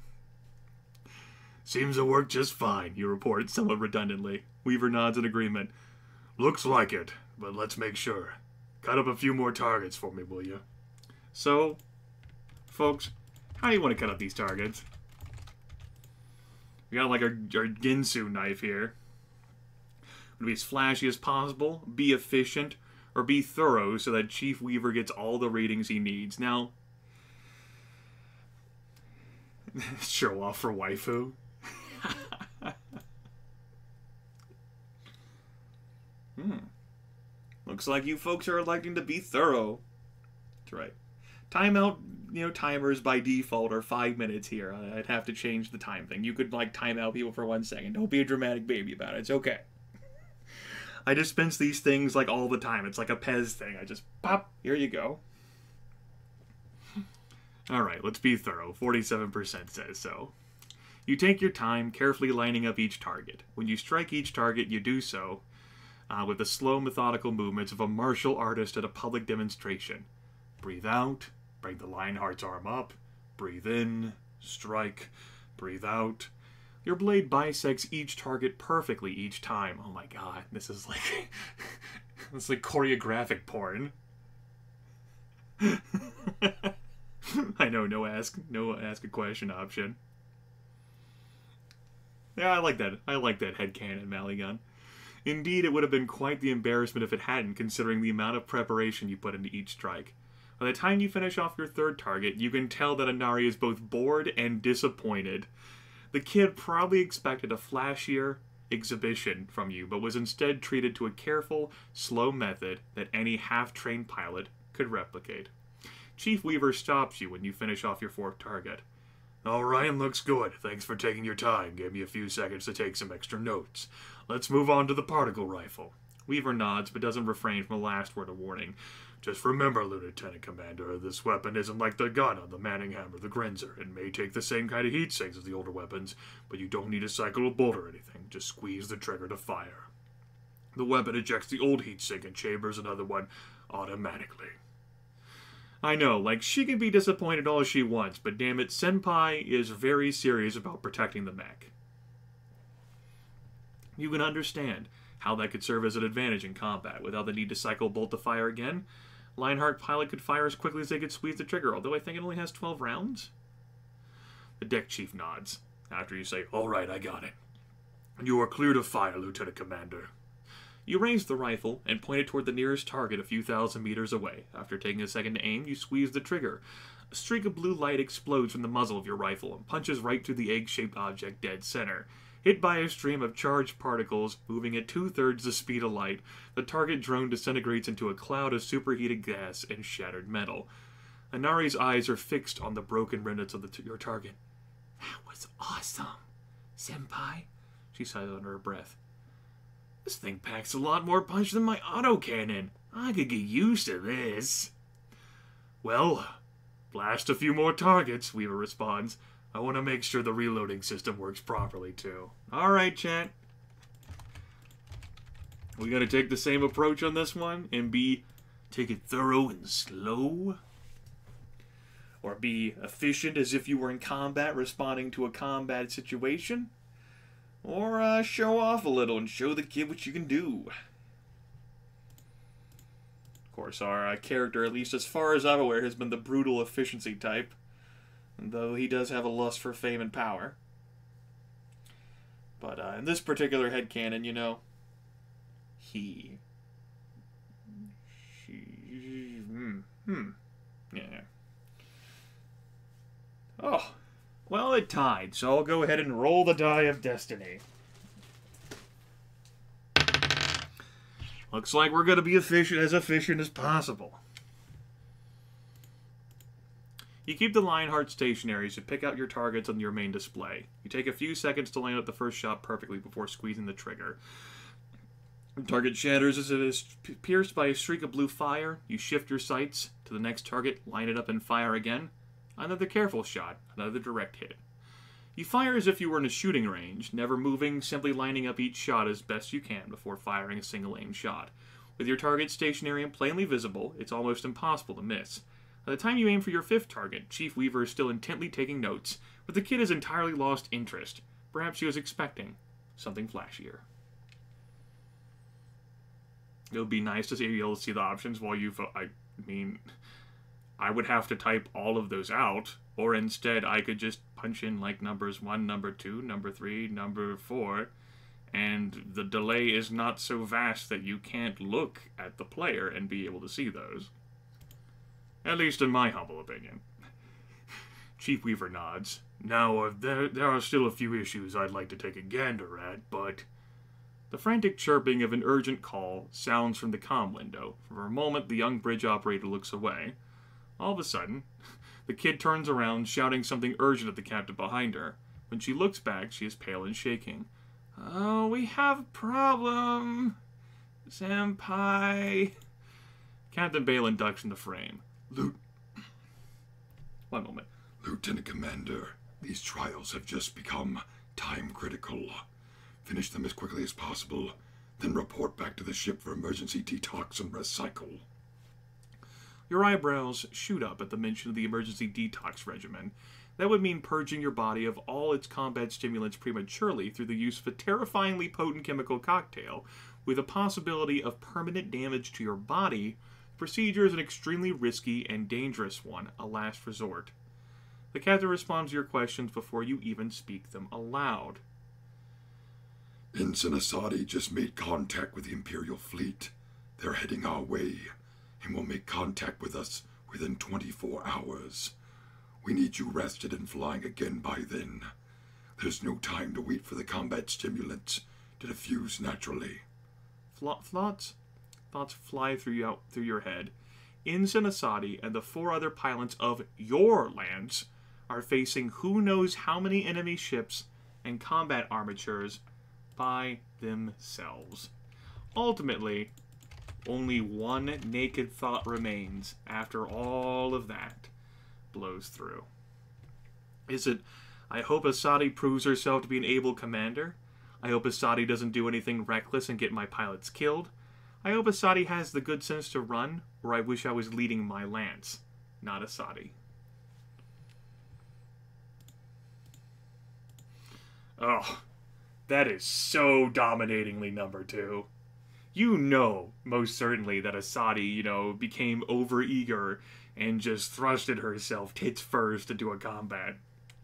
Seems to work just fine, you report somewhat redundantly. Weaver nods in agreement. Looks like it, but let's make sure. Cut up a few more targets for me, will you? So, folks, how do you want to cut up these targets? We got like our Ginsu knife here. Want to be as flashy as possible, be efficient, or be thorough so that Chief Weaver gets all the ratings he needs. Now, show off for waifu. Looks like you folks are electing to be thorough. That's right. Timeout, timers by default are 5 minutes here. I'd have to change the time thing. You could, time out people for 1 second. Don't be a dramatic baby about it. It's okay. I dispense these things, all the time. It's like a Pez thing. I just pop. Here you go. Alright, let's be thorough. 47% says so. You take your time, carefully lining up each target. When you strike each target, you do so with the slow, methodical movements of a martial artist at a public demonstration. Breathe out, bring the Lionheart's arm up, breathe in, strike, breathe out. Your blade bisects each target perfectly each time. Oh my god, this is like... it's like choreographic porn. I know, no ask a question option. Yeah, I like that. I like that headcanon, Maligun. Indeed, it would have been quite the embarrassment if it hadn't, considering the amount of preparation you put into each strike. By the time you finish off your third target, you can tell that Inari is both bored and disappointed. The kid probably expected a flashier exhibition from you, but was instead treated to a careful, slow method that any half-trained pilot could replicate. Chief Weaver stops you when you finish off your fourth target. All right, looks good. Thanks for taking your time. Gave me a few seconds to take some extra notes. Let's move on to the particle rifle. Weaver nods, but doesn't refrain from a last word of warning. Just remember, Lieutenant Commander, this weapon isn't like the gun on the Manning Hammer, the Grenzer. It may take the same kind of heat sinks as the older weapons, but you don't need to cycle a bolt or anything. Just squeeze the trigger to fire. The weapon ejects the old heat sink and chambers another one automatically. I know, like, she can be disappointed all she wants, but damn it, Senpai is very serious about protecting the mech. You can understand how that could serve as an advantage in combat. Without the need to cycle bolt to fire again, Lionheart pilot could fire as quickly as they could squeeze the trigger, although I think it only has 12 rounds. The deck chief nods, after you say, "All right, I got it. You are clear to fire, Lieutenant Commander." You raise the rifle and point it toward the nearest target a few thousand meters away. After taking a second to aim, you squeeze the trigger. A streak of blue light explodes from the muzzle of your rifle and punches right through the egg-shaped object dead center. Hit by a stream of charged particles moving at 2/3 the speed of light, the target drone disintegrates into a cloud of superheated gas and shattered metal. Inari's eyes are fixed on the broken remnants of your target. "That was awesome, Senpai," she sighs under her breath. "This thing packs a lot more punch than my autocannon. I could get used to this." "Well, blast a few more targets," Weaver responds. "I want to make sure the reloading system works properly, too." Alright, chat. We gotta take the same approach on this one and take it thorough and slow. Or be efficient as if you were in combat responding to a combat situation. Or show off a little and show the kid what you can do. Of course, our character, at least as far as I'm aware, has been the brutal efficiency type. Though he does have a lust for fame and power. But in this particular headcanon, you know, yeah. Oh, well, it tied, so I'll go ahead and roll the die of destiny. Looks like we're going to be as efficient as possible. You keep the Lionheart stationary as you pick out your targets on your main display. You take a few seconds to line up the first shot perfectly before squeezing the trigger. The target shatters as it is pierced by a streak of blue fire. You shift your sights to the next target, line it up and fire again. Another careful shot, another direct hit. You fire as if you were in a shooting range, never moving, simply lining up each shot as best you can before firing a single aim shot. With your target stationary and plainly visible, it's almost impossible to miss. By the time you aim for your fifth target, Chief Weaver is still intently taking notes, but the kid has entirely lost interest. Perhaps she was expecting something flashier. It would be nice to be able to see the options while you... I would have to type all of those out, or instead I could just punch in like numbers 1, number 2, number 3, number 4, and the delay is not so vast that you can't look at the player and be able to see those. At least in my humble opinion. Chief Weaver nods. Now, there are still a few issues I'd like to take a gander at, but... The frantic chirping of an urgent call sounds from the comm window. For a moment, the young bridge operator looks away. All of a sudden, the kid turns around, shouting something urgent at the captain behind her. When she looks back, she is pale and shaking. "Oh, we have a problem, Senpai." Captain Balin ducks in the frame. One moment. Lieutenant Commander, these trials have just become time-critical. Finish them as quickly as possible, then report back to the ship for emergency detox and recycle. Your eyebrows shoot up at the mention of the emergency detox regimen. That would mean purging your body of all its combat stimulants prematurely through the use of a terrifyingly potent chemical cocktail, with a possibility of permanent damage to your body. The procedure is an extremely risky and dangerous one, a last resort. The captain responds to your questions before you even speak them aloud. Ensign Asadi just made contact with the Imperial fleet. They're heading our way, and will make contact with us within 24 hours. We need you rested and flying again by then. There's no time to wait for the combat stimulants to diffuse naturally. Thoughts fly through your head. Ensign Asadi and the 4 other pilots of your lands are facing who knows how many enemy ships and combat armatures by themselves. Ultimately, Only one naked thought remains after all of that blows through. Is it, I hope Asadi proves herself to be an able commander? I hope Asadi doesn't do anything reckless and get my pilots killed? I hope Asadi has the good sense to run, or I wish I was leading my lance, not Asadi. Oh, that is so dominatingly number 2. You know, most certainly, that Asadi, became overeager and just thrusted herself tits first into a combat.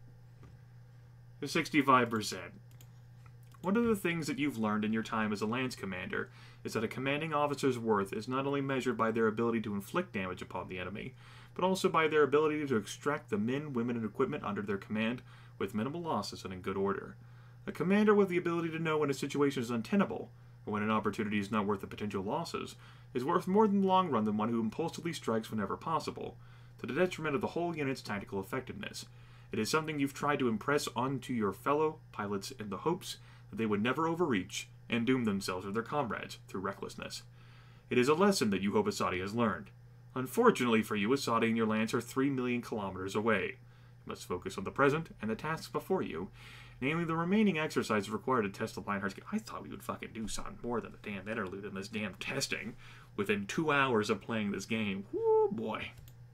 65%. One of the things that you've learned in your time as a lance commander is that a commanding officer's worth is not only measured by their ability to inflict damage upon the enemy, but also by their ability to extract the men, women, and equipment under their command with minimal losses and in good order. A commander with the ability to know when a situation is untenable, or when an opportunity is not worth the potential losses, is worth more in the long run than one who impulsively strikes whenever possible, to the detriment of the whole unit's tactical effectiveness. It is something you've tried to impress onto your fellow pilots in the hopes that they would never overreach and doom themselves or their comrades through recklessness. It is a lesson that you hope Asadi has learned. Unfortunately for you, Asadi and your lance are 3 million kilometers away. You must focus on the present and the tasks before you, namely the remaining exercises required to test the Lionheart's... I thought we would fucking do something more than the damn interlude in this damn testing within 2 hours of playing this game. Woo, boy.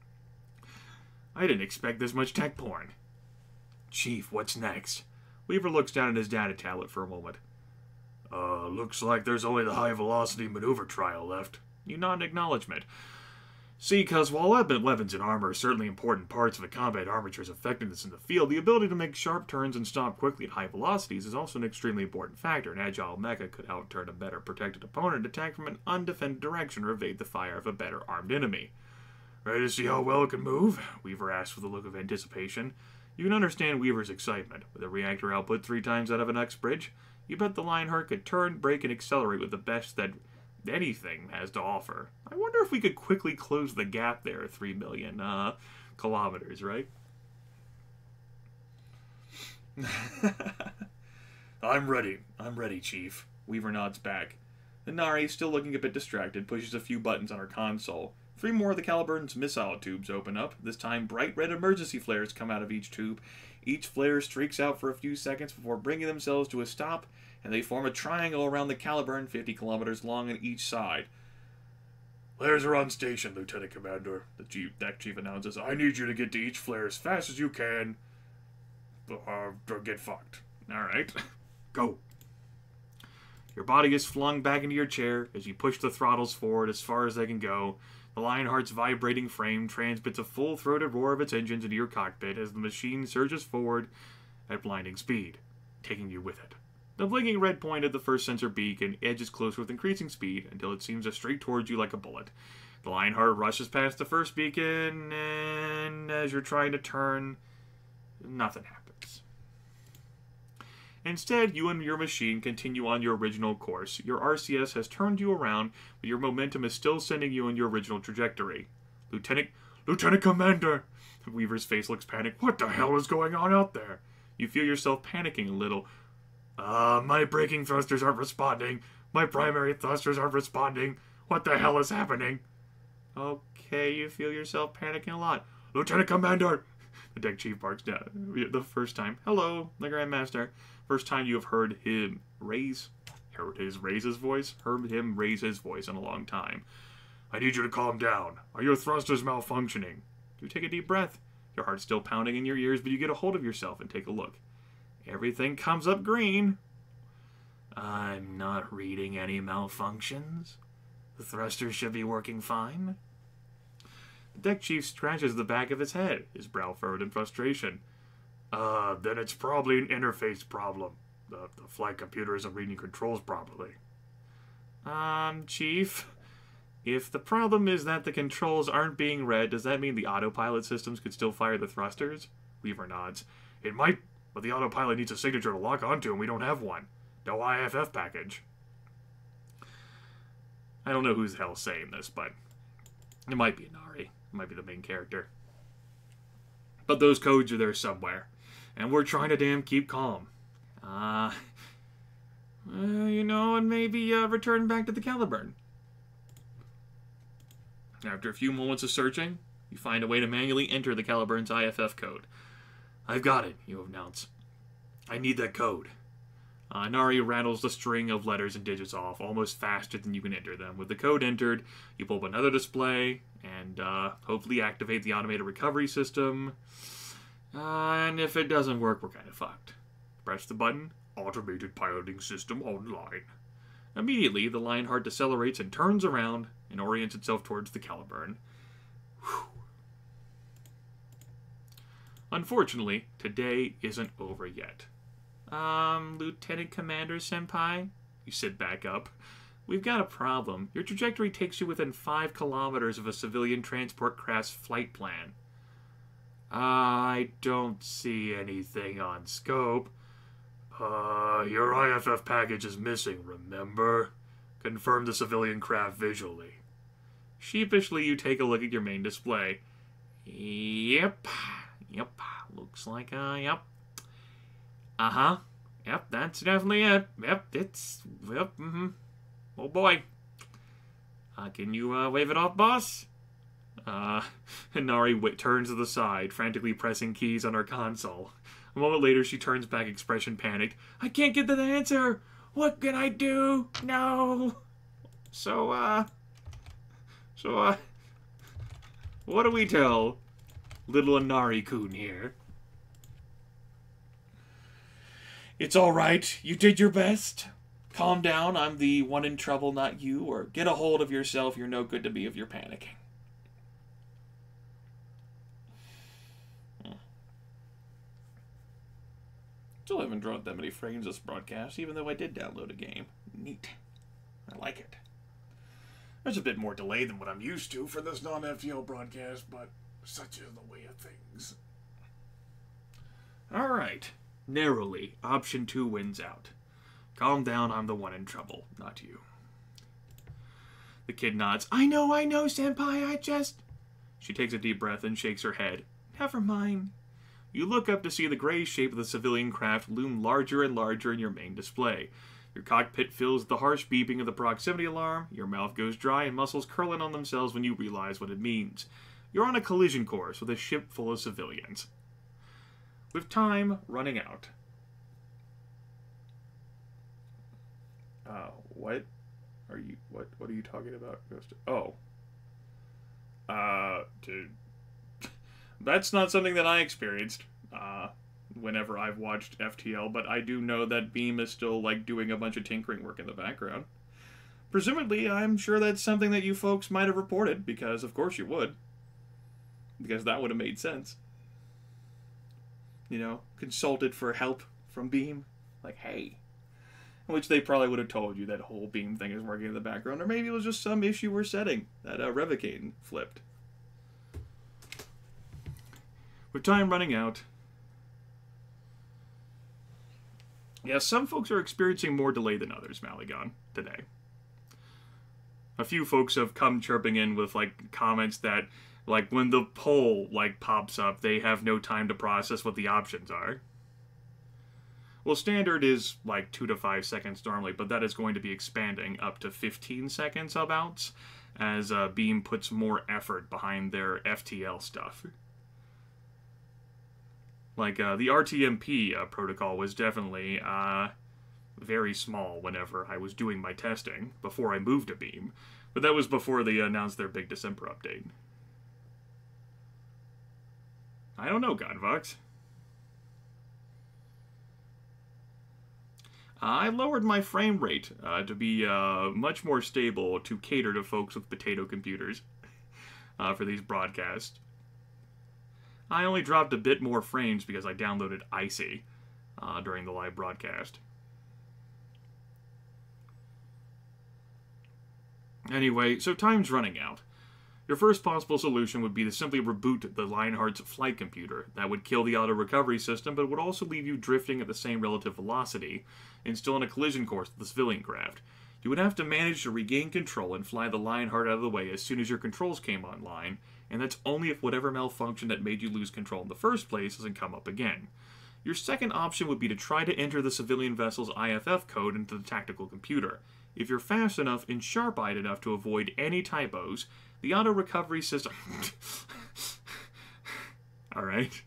I didn't expect this much tech porn. Chief, what's next? Weaver looks down at his data tablet for a moment. Looks like there's only the high-velocity maneuver trial left. You nod in acknowledgement. See, cuz while weapons and armor are certainly important parts of a combat armature's effectiveness in the field, the ability to make sharp turns and stop quickly at high velocities is also an extremely important factor. An agile mecha could outturn a better protected opponent, attack from an undefended direction, or evade the fire of a better armed enemy. Ready to see how well it can move? Weaver asked with a look of anticipation. You can understand Weaver's excitement. With a reactor output 3 times out of an X-bridge, you bet the Lionheart could turn, brake, and accelerate with the best that anything has to offer. I wonder if we could quickly close the gap there, 3 million kilometers, right? I'm ready, Chief. Weaver nods back. Inari, still looking a bit distracted, pushes a few buttons on her console. 3 more of the Caliburn's missile tubes open up. This time, bright red emergency flares come out of each tube. Each flare streaks out for a few seconds before bringing themselves to a stop, and they form a triangle around the Caliburn 50 kilometers long on each side. Flares are on station, Lieutenant Commander, the deck chief announces. I need you to get to each flare as fast as you can, or get fucked. Alright. Go. Your body is flung back into your chair as you push the throttles forward as far as they can go. The Lionheart's vibrating frame transmits a full-throated roar of its engines into your cockpit as the machine surges forward at blinding speed, taking you with it. The blinking red point at the first sensor beacon edges closer with increasing speed until it seems to streak towards you like a bullet. The Lionheart rushes past the first beacon, and as you're trying to turn, nothing happens. Instead, you and your machine continue on your original course. Your RCS has turned you around, but your momentum is still sending you in your original trajectory. Lieutenant Commander! Weaver's face looks panicked. What the hell is going on out there? You feel yourself panicking a little. My braking thrusters aren't responding. My primary thrusters aren't responding. What the hell is happening? Okay, you feel yourself panicking a lot. Lieutenant Commander! The deck chief barks down. The first time. Hello, the Grandmaster. First time you have heard him raise his voice in a long time. I need you to calm down. Are your thrusters malfunctioning? You take a deep breath. Your heart's still pounding in your ears, but you get a hold of yourself and take a look. Everything comes up green. I'm not reading any malfunctions. The thrusters should be working fine. The deck chief scratches the back of his head, his brow furrowed in frustration. Then it's probably an interface problem. The flight computer isn't reading controls properly. Chief, if the problem is that the controls aren't being read, does that mean the autopilot systems could still fire the thrusters? Weaver nods. It might, but the autopilot needs a signature to lock onto, and we don't have one. No IFF package. I don't know who's the hell saying this, but it might be Inari. It might be the main character. But those codes are there somewhere. And we're trying to damn keep calm. And maybe return back to the Caliburn. After a few moments of searching, you find a way to manually enter the Caliburn's IFF code. I've got it, you announce. I need that code. Nari rattles the string of letters and digits off almost faster than you can enter them. With the code entered, you pull up another display and hopefully activate the automated recovery system. And if it doesn't work, we're kind of fucked. Press the button, automated piloting system online. Immediately, the Lionheart decelerates and turns around and orients itself towards the Caliburn. Whew. Unfortunately, today isn't over yet. Lieutenant Commander Senpai? You sit back up. We've got a problem. Your trajectory takes you within 5 kilometers of a civilian transport craft's flight plan. I don't see anything on scope. Your IFF package is missing, remember? Confirm the civilian craft visually. Sheepishly, you take a look at your main display. Yep. Looks like, yep. Uh-huh. Yep, that's definitely it. Yep, Oh boy. Can you, wave it off, boss? Nari turns to the side, frantically pressing keys on her console. A moment later, she turns back, expression panicked. I can't get the answer! What can I do? No! So, what do we tell little Nari-kun here? It's alright, you did your best. Calm down, I'm the one in trouble, not you, or get a hold of yourself, you're no good to me if you're panicking. Still haven't drawn that many frames this broadcast, even though I did download a game. Neat. I like it. There's a bit more delay than what I'm used to for this non-FTL broadcast, but such is the way of things. Alright. Narrowly, option 2 wins out. Calm down, I'm the one in trouble, not you. The kid nods. I know, senpai, I just... She takes a deep breath and shakes her head. Never mind. You look up to see the gray shape of the civilian craft loom larger and larger in your main display. Your cockpit fills with the harsh beeping of the proximity alarm, your mouth goes dry and muscles curl in on themselves when you realize what it means. You're on a collision course with a ship full of civilians. With time running out. What are you talking about, Ghost? Oh. Dude. That's not something that I experienced whenever I've watched FTL, but I do know that Beam is still, like, doing a bunch of tinkering work in the background. Presumably, I'm sure that's something that you folks might have reported, because of course you would. Because that would have made sense. You know, consulted for help from Beam. Like, hey. Which they probably would have told you that whole Beam thing is working in the background, or maybe it was just some issue we're setting that Revocaine flipped. With time running out. Yeah, some folks are experiencing more delay than others, Maligon, today. A few folks have come chirping in with, like, comments that, like, when the poll, like, pops up, they have no time to process what the options are. Well, standard is, like, 2 to 5 seconds normally, but that is going to be expanding up to 15 seconds about, as Beam puts more effort behind their FTL stuff. Like, the RTMP protocol was definitely very small whenever I was doing my testing, before I moved to Beam. But that was before they announced their big December update. I don't know, Godvox. I lowered my frame rate to be much more stable to cater to folks with potato computers for these broadcasts. I only dropped a bit more frames because I downloaded Icy during the live broadcast. Anyway, so time's running out. Your first possible solution would be to simply reboot the Lionheart's flight computer. That would kill the auto-recovery system, but would also leave you drifting at the same relative velocity, and still on a collision course with the civilian craft. You would have to manage to regain control and fly the Lionheart out of the way as soon as your controls came online, and that's only if whatever malfunction that made you lose control in the first place doesn't come up again. Your second option would be to try to enter the civilian vessel's IFF code into the tactical computer. If you're fast enough and sharp-eyed enough to avoid any typos, the auto-recovery system... Alright.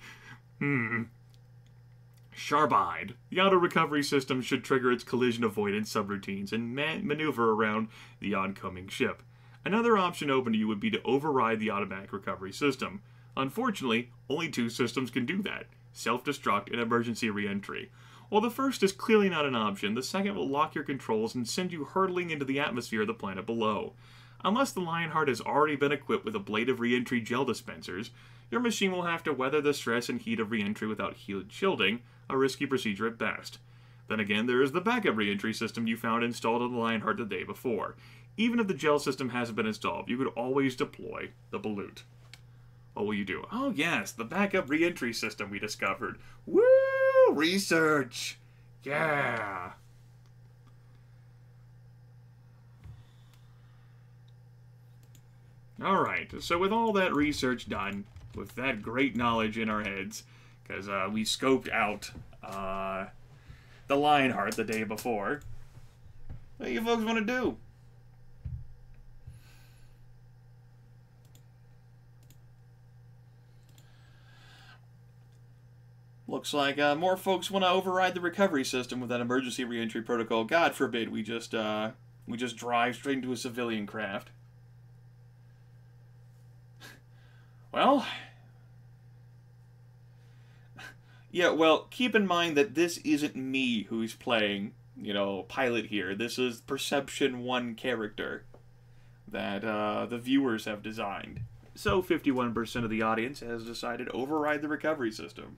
Sharp-eyed. The auto-recovery system should trigger its collision avoidance subroutines and maneuver around the oncoming ship. Another option open to you would be to override the automatic recovery system. Unfortunately, only 2 systems can do that: self-destruct and emergency re-entry. While the first is clearly not an option, the second will lock your controls and send you hurtling into the atmosphere of the planet below. Unless the Lionheart has already been equipped with ablative re-entry gel dispensers, your machine will have to weather the stress and heat of re-entry without shielding, a risky procedure at best. Then again, there is the backup re-entry system you found installed on the Lionheart the day before. Even if the gel system hasn't been installed, you could always deploy the Balut. What will you do? Oh yes, the backup re-entry system we discovered. Woo! Research! Yeah! Alright, so with all that research done, with that great knowledge in our heads, because we scoped out the Lionheart the day before, what do you folks want to do? Looks like more folks want to override the recovery system with that emergency re-entry protocol. God forbid we just drive straight into a civilian craft. Well, yeah, well, keep in mind that this isn't me who's playing, pilot here. This is Perception 1 character that the viewers have designed. So 51% of the audience has decided to override the recovery system.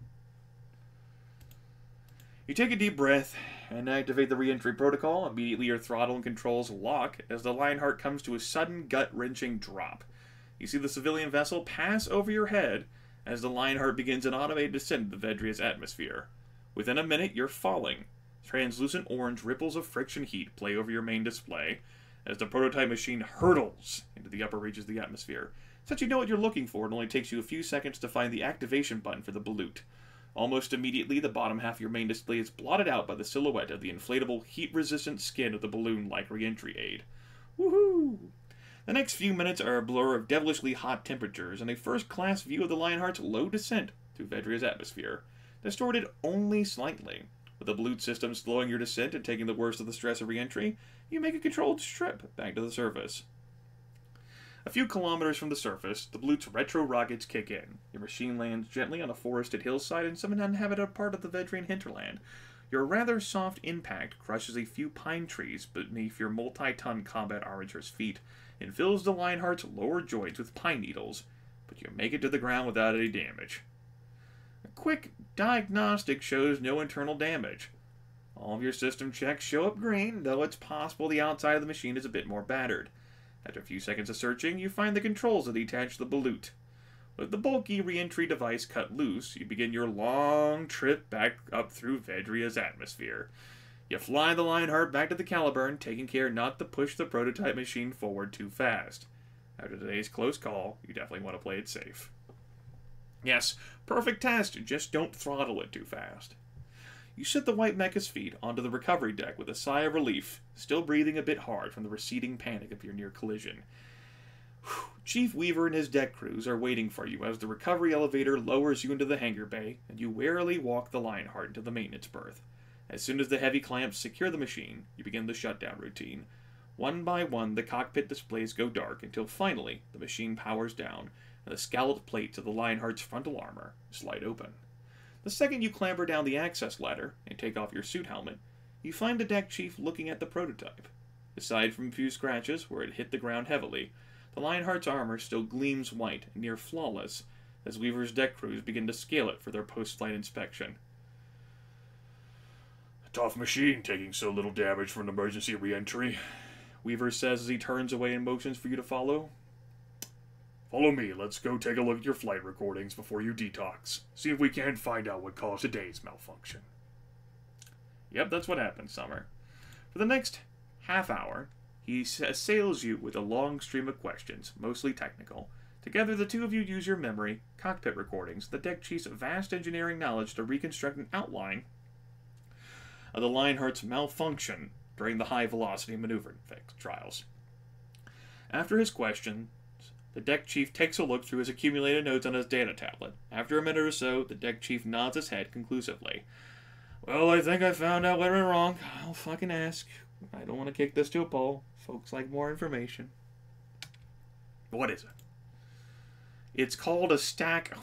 You take a deep breath and activate the re-entry protocol. Immediately your throttle and controls lock as the Lionheart comes to a sudden gut-wrenching drop. You see the civilian vessel pass over your head as the Lionheart begins an automated descent to the Vedria's atmosphere. Within a minute, you're falling. Translucent orange ripples of friction heat play over your main display as the prototype machine hurtles into the upper reaches of the atmosphere. Since you know what you're looking for, it only takes you a few seconds to find the activation button for the Balut. Almost immediately, the bottom half of your main display is blotted out by the silhouette of the inflatable, heat-resistant skin of the balloon-like re-entry aid. Woohoo! The next few minutes are a blur of devilishly hot temperatures and a first-class view of the Lionheart's low descent through Vedria's atmosphere, distorted only slightly. With the Balut system slowing your descent and taking the worst of the stress of re-entry, you make a controlled trip back to the surface. A few kilometers from the surface, the Balut's retro rockets kick in. Your machine lands gently on a forested hillside in some uninhabited part of the Vedrian hinterland. Your rather soft impact crushes a few pine trees beneath your multi-ton combat armature's feet and fills the Lionheart's lower joints with pine needles, but you make it to the ground without any damage. A quick diagnostic shows no internal damage. All of your system checks show up green, though it's possible the outside of the machine is a bit more battered. After a few seconds of searching, you find the controls that attach the Balut. With the bulky re-entry device cut loose, you begin your long trip back up through Vedria's atmosphere. You fly the Lionheart back to the Caliburn, taking care not to push the prototype machine forward too fast. After today's close call, you definitely want to play it safe. Yes, perfect test, just don't throttle it too fast. You sit the white Mecha's feet onto the recovery deck with a sigh of relief, still breathing a bit hard from the receding panic of your near collision. Chief Weaver and his deck crews are waiting for you as the recovery elevator lowers you into the hangar bay, and you warily walk the Lionheart into the maintenance berth. As soon as the heavy clamps secure the machine, you begin the shutdown routine. One by one, the cockpit displays go dark until finally the machine powers down, and the scalloped plates of the Lionheart's frontal armor slide open. The second you clamber down the access ladder and take off your suit helmet, you find the deck chief looking at the prototype. Aside from a few scratches where it hit the ground heavily, the Lionheart's armor still gleams white and near flawless as Weaver's deck crews begin to scale it for their post-flight inspection. A tough machine taking so little damage from an emergency re-entry, Weaver says as he turns away and motions for you to follow. Follow me, let's go take a look at your flight recordings before you detox. See if we can't find out what caused today's malfunction. Yep, that's what happened, Summer. For the next half hour, he assails you with a long stream of questions, mostly technical. Together, the two of you use your memory, cockpit recordings, the deck chief's vast engineering knowledge to reconstruct an outline of the Lionheart's malfunction during the high-velocity maneuvering trials. After his questions, the deck chief takes a look through his accumulated notes on his data tablet. After a minute or so, the deck chief nods his head conclusively. Well, I think I found out what went wrong. I'll fucking ask. I don't want to kick this to a poll. Folks like more information. What is it? It's called a stack...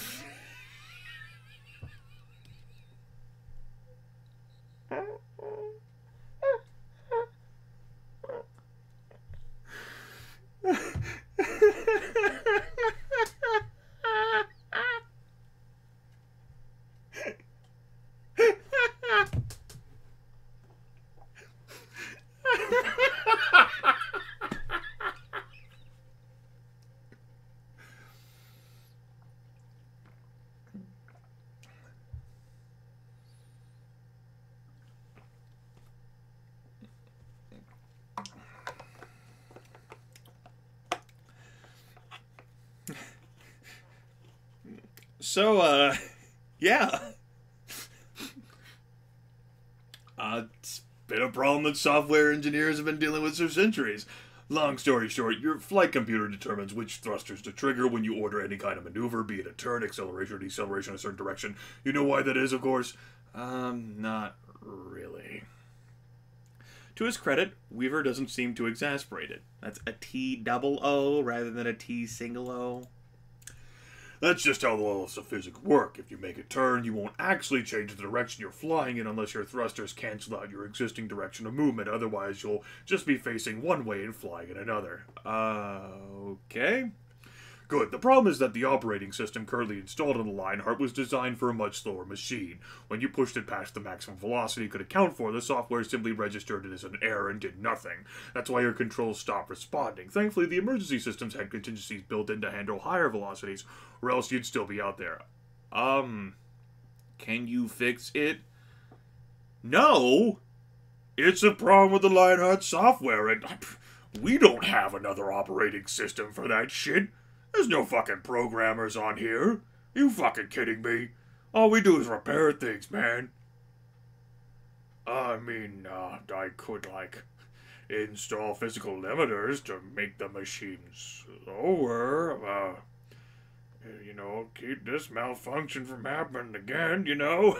So, yeah. It's been a problem that software engineers have been dealing with for centuries. Long story short, your flight computer determines which thrusters to trigger when you order any kind of maneuver, be it a turn, acceleration, or deceleration in a certain direction. You know why that is, of course? Not really. To his credit, Weaver doesn't seem too exasperated. That's a T-double-O rather than a T-single-O. That's just how the laws of physics work. If you make a turn, you won't actually change the direction you're flying in unless your thrusters cancel out your existing direction of movement. Otherwise, you'll just be facing one way and flying in another. Okay. Good. The problem is that the operating system currently installed on the Lionheart was designed for a much slower machine. When you pushed it past the maximum velocity it could account for, the software simply registered it as an error and did nothing. That's why your controls stopped responding. Thankfully, the emergency systems had contingencies built in to handle higher velocities, or else you'd still be out there. Can you fix it? No! It's a problem with the Lionheart software, and we don't have another operating system for that shit. There's no fucking programmers on here. You fucking kidding me? All we do is repair things, man. I mean, I could, install physical limiters to make the machine slower. Keep this malfunction from happening again, you know?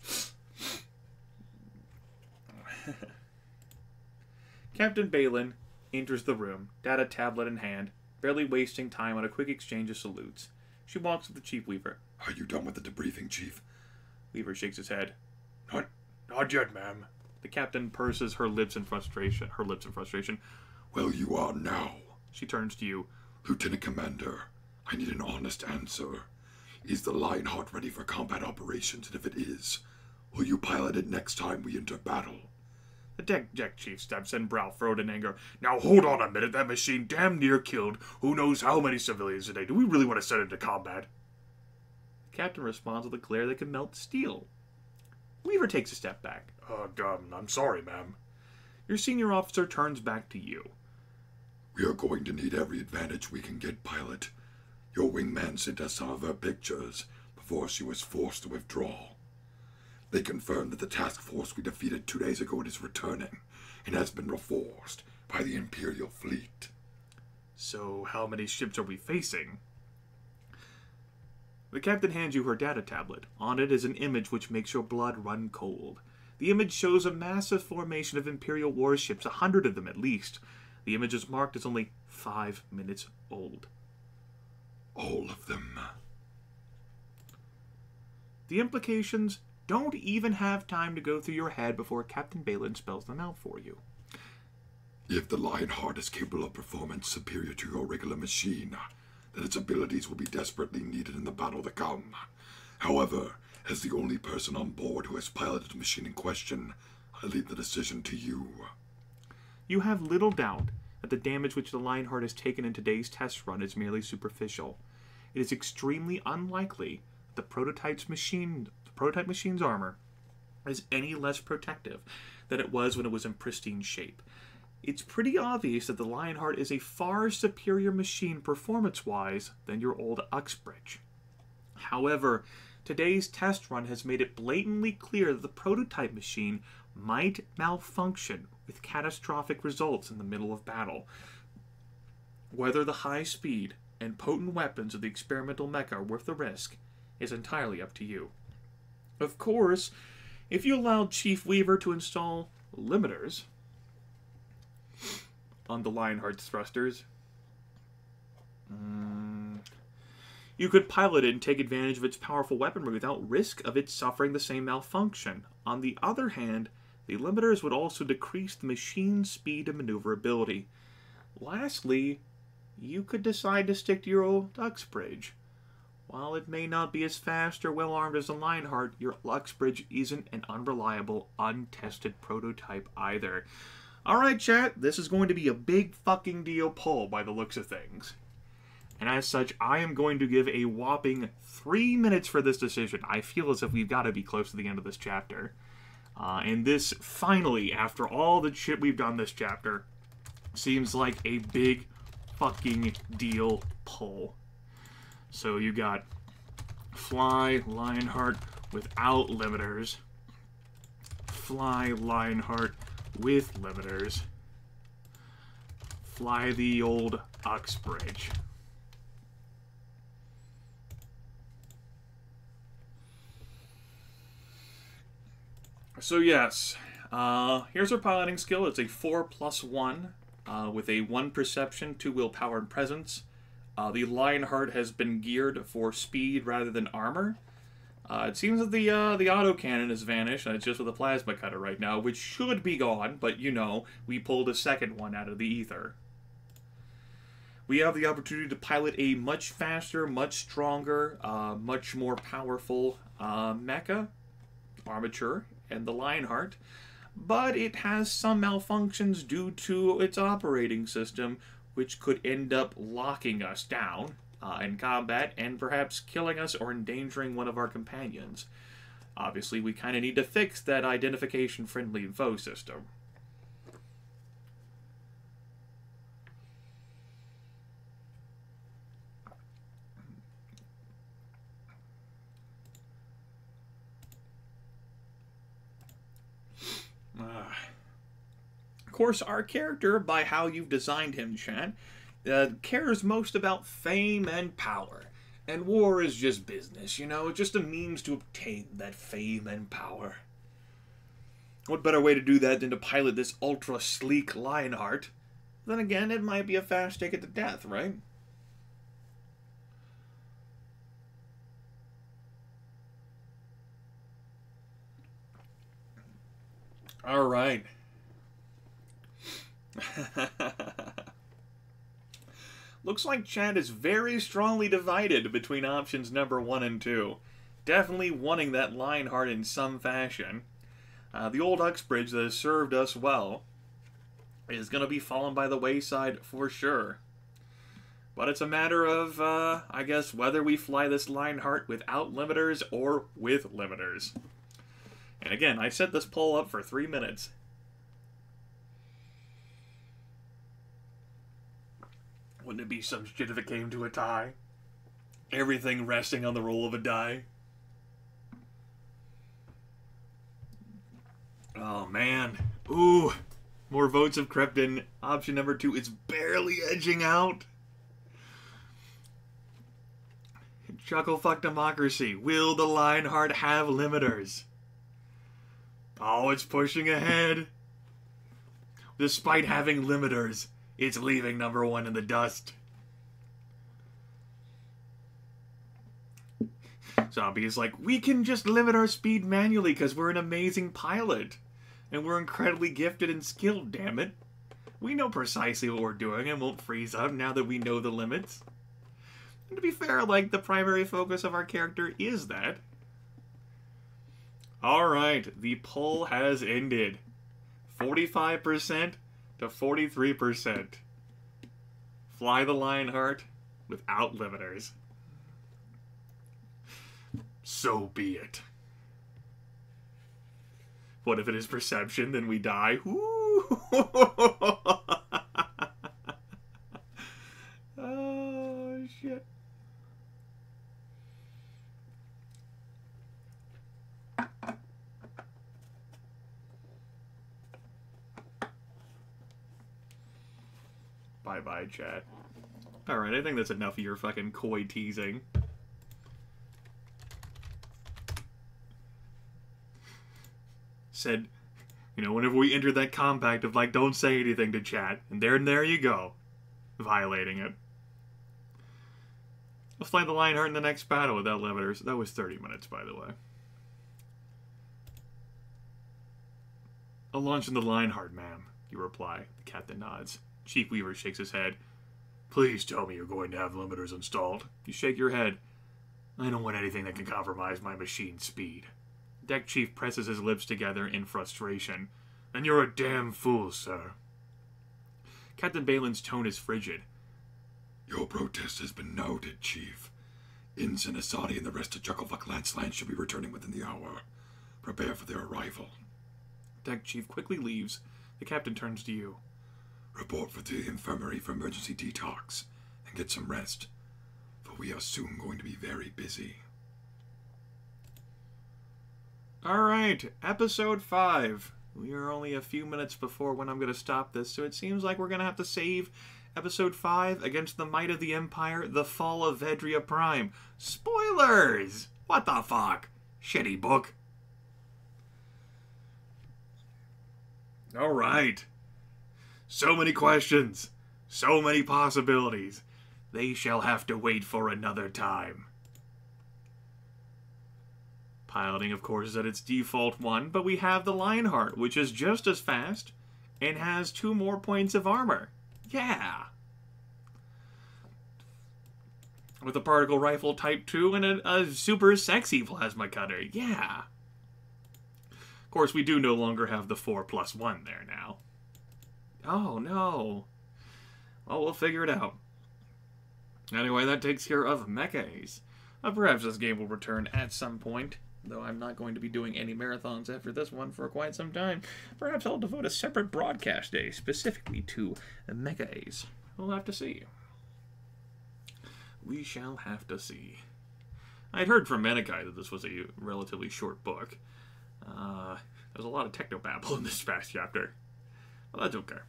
Captain Balin enters the room, data tablet in hand, barely wasting time on a quick exchange of salutes. She walks with the Chief Weaver. Are you done with the debriefing, Chief? Weaver shakes his head. Not yet, ma'am. The captain purses her lips in frustration. Well, you are now. She turns to you. Lieutenant Commander, I need an honest answer. Is the Lionheart ready for combat operations? And if it is, will you pilot it next time we enter battle? The deck chief steps in, brow furrowed in anger. Now hold on a minute, that machine damn near killed who knows how many civilians today. Do we really want to send it into combat? The captain responds with a glare that can melt steel. Weaver takes a step back. I'm sorry, ma'am. Your senior officer turns back to you. We are going to need every advantage we can get, pilot. Your wingman sent us some of her pictures before she was forced to withdraw. They confirmed that the task force we defeated 2 days ago is returning and has been reinforced by the Imperial fleet. So how many ships are we facing? The captain hands you her data tablet. On it is an image which makes your blood run cold. The image shows a massive formation of Imperial warships, 100 of them at least. The image is marked as only 5 minutes old. All of them. The implications don't even have time to go through your head before Captain Balin spells them out for you. If the Lionheart is capable of performance superior to your regular machine, then its abilities will be desperately needed in the battle to come. However, as the only person on board who has piloted the machine in question, I leave the decision to you. You have little doubt that the damage which the Lionheart has taken in today's test run is merely superficial. It is extremely unlikely that the prototype machine's armor is any less protective than it was when it was in pristine shape. It's pretty obvious that the Lionheart is a far superior machine performance-wise than your old Uxbridge. However, today's test run has made it blatantly clear that the prototype machine might malfunction with catastrophic results in the middle of battle. Whether the high speed and potent weapons of the experimental mecha are worth the risk is entirely up to you. Of course, if you allowed Chief Weaver to install limiters on the Lionheart's thrusters, you could pilot it and take advantage of its powerful weaponry without risk of it suffering the same malfunction. On the other hand, the limiters would also decrease the machine's speed and maneuverability. Lastly, you could decide to stick to your old Uxbridge. While it may not be as fast or well-armed as the Lionheart, your Uxbridge isn't an unreliable, untested prototype either. Alright, chat, this is going to be a big fucking deal poll by the looks of things. And as such, I am going to give a whopping 3 minutes for this decision. I feel as if we've got to be close to the end of this chapter. And this, finally, after all the shit we've done this chapter, seems like a big fucking deal poll. So you got Fly Lionheart without limiters. Fly Lionheart with limiters. Fly the old Uxbridge. So yes, here's our piloting skill. It's a 4+1 with a 1 perception, 2 willpower, and presence. The Lionheart has been geared for speed rather than armor. It seems that the autocannon has vanished, and it's just with a plasma cutter right now, which should be gone, but you know, we pulled a second one out of the ether. We have the opportunity to pilot a much faster, much stronger, much more powerful mecha, armature, and the Lionheart, but it has some malfunctions due to its operating system, which could end up locking us down in combat and perhaps killing us or endangering one of our companions. Obviously, we kind of need to fix that identification-friendly info system. Of course, our character, by how you've designed him, chat, cares most about fame and power. And war is just business, you know, just a means to obtain that fame and power. What better way to do that than to pilot this ultra-sleek Lionheart? Then again, it might be a fast ticket to death, right? Alright. Looks like chat is very strongly divided between options number 1 and 2. Definitely wanting that Lionheart in some fashion. The old Uxbridge that has served us well is going to be fallen by the wayside for sure. But it's a matter of, I guess, whether we fly this Lionheart without limiters or with limiters. And again, I set this poll up for 3 minutes. Wouldn't it be some shit if it came to a tie? Everything resting on the roll of a die. Oh, man. Ooh. More votes have crept in. Option number 2 is barely edging out. Chucklefuck democracy. Will the Lionheart have limiters? Oh, it's pushing ahead. Despite having limiters, it's leaving number 1 in the dust. Zombie is like, we can just limit our speed manually because we're an amazing pilot. And we're incredibly gifted and skilled, damn it. We know precisely what we're doing and won't freeze up now that we know the limits. And to be fair, like, the primary focus of our character is that. Alright, the poll has ended. 45% to 43%. Fly the Lionheart without limiters. So be it. What if it is perception, then we die? Ooh. Oh, shit. Bye-bye, chat. Alright, I think that's enough of your fucking coy teasing. Said, you know, whenever we entered that compact of, like, don't say anything to chat. And there you go. Violating it. Let's fly the Lionheart in the next battle without limiters. That was 30 minutes, by the way. I'll launch in the Lionheart, ma'am, you reply. The captain nods. Chief Weaver shakes his head. Please tell me you're going to have limiters installed. You shake your head. I don't want anything that can compromise my machine's speed. Deck Chief presses his lips together in frustration. And you're a damn fool, sir. Captain Balin's tone is frigid. Your protest has been noted, Chief. Ensign Asadi and the rest of Chucklefuck Lanceland should be returning within the hour. Prepare for their arrival. Deck Chief quickly leaves. The captain turns to you. Report for the infirmary for emergency detox, and get some rest, for we are soon going to be very busy. Alright, episode 5. We are only a few minutes before when I'm going to stop this, so it seems like we're going to have to save episode 5 against the might of the Empire, the fall of Vedria Prime. Spoilers! What the fuck? Shitty book. Alright. So many questions. So many possibilities. They shall have to wait for another time. Piloting, of course, is at its default 1, but we have the Lionheart, which is just as fast and has 2 more points of armor. Yeah. With a particle rifle type 2 and a super sexy plasma cutter. Yeah. Of course, we do no longer have the 4+1 there now. Oh, no. Well, we'll figure it out. Anyway, that takes care of Mecha. Perhaps this game will return at some point, though I'm not going to be doing any marathons after this one for quite some time. Perhaps I'll devote a separate broadcast day specifically to Mecha. We'll have to see. We shall have to see. I'd heard from Mecha that this was a relatively short book. There's a lot of technobabble in this fast chapter. Well, that's okay.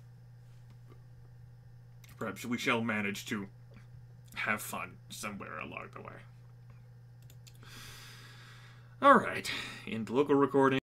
Perhaps we shall manage to have fun somewhere along the way. Alright, into local recording.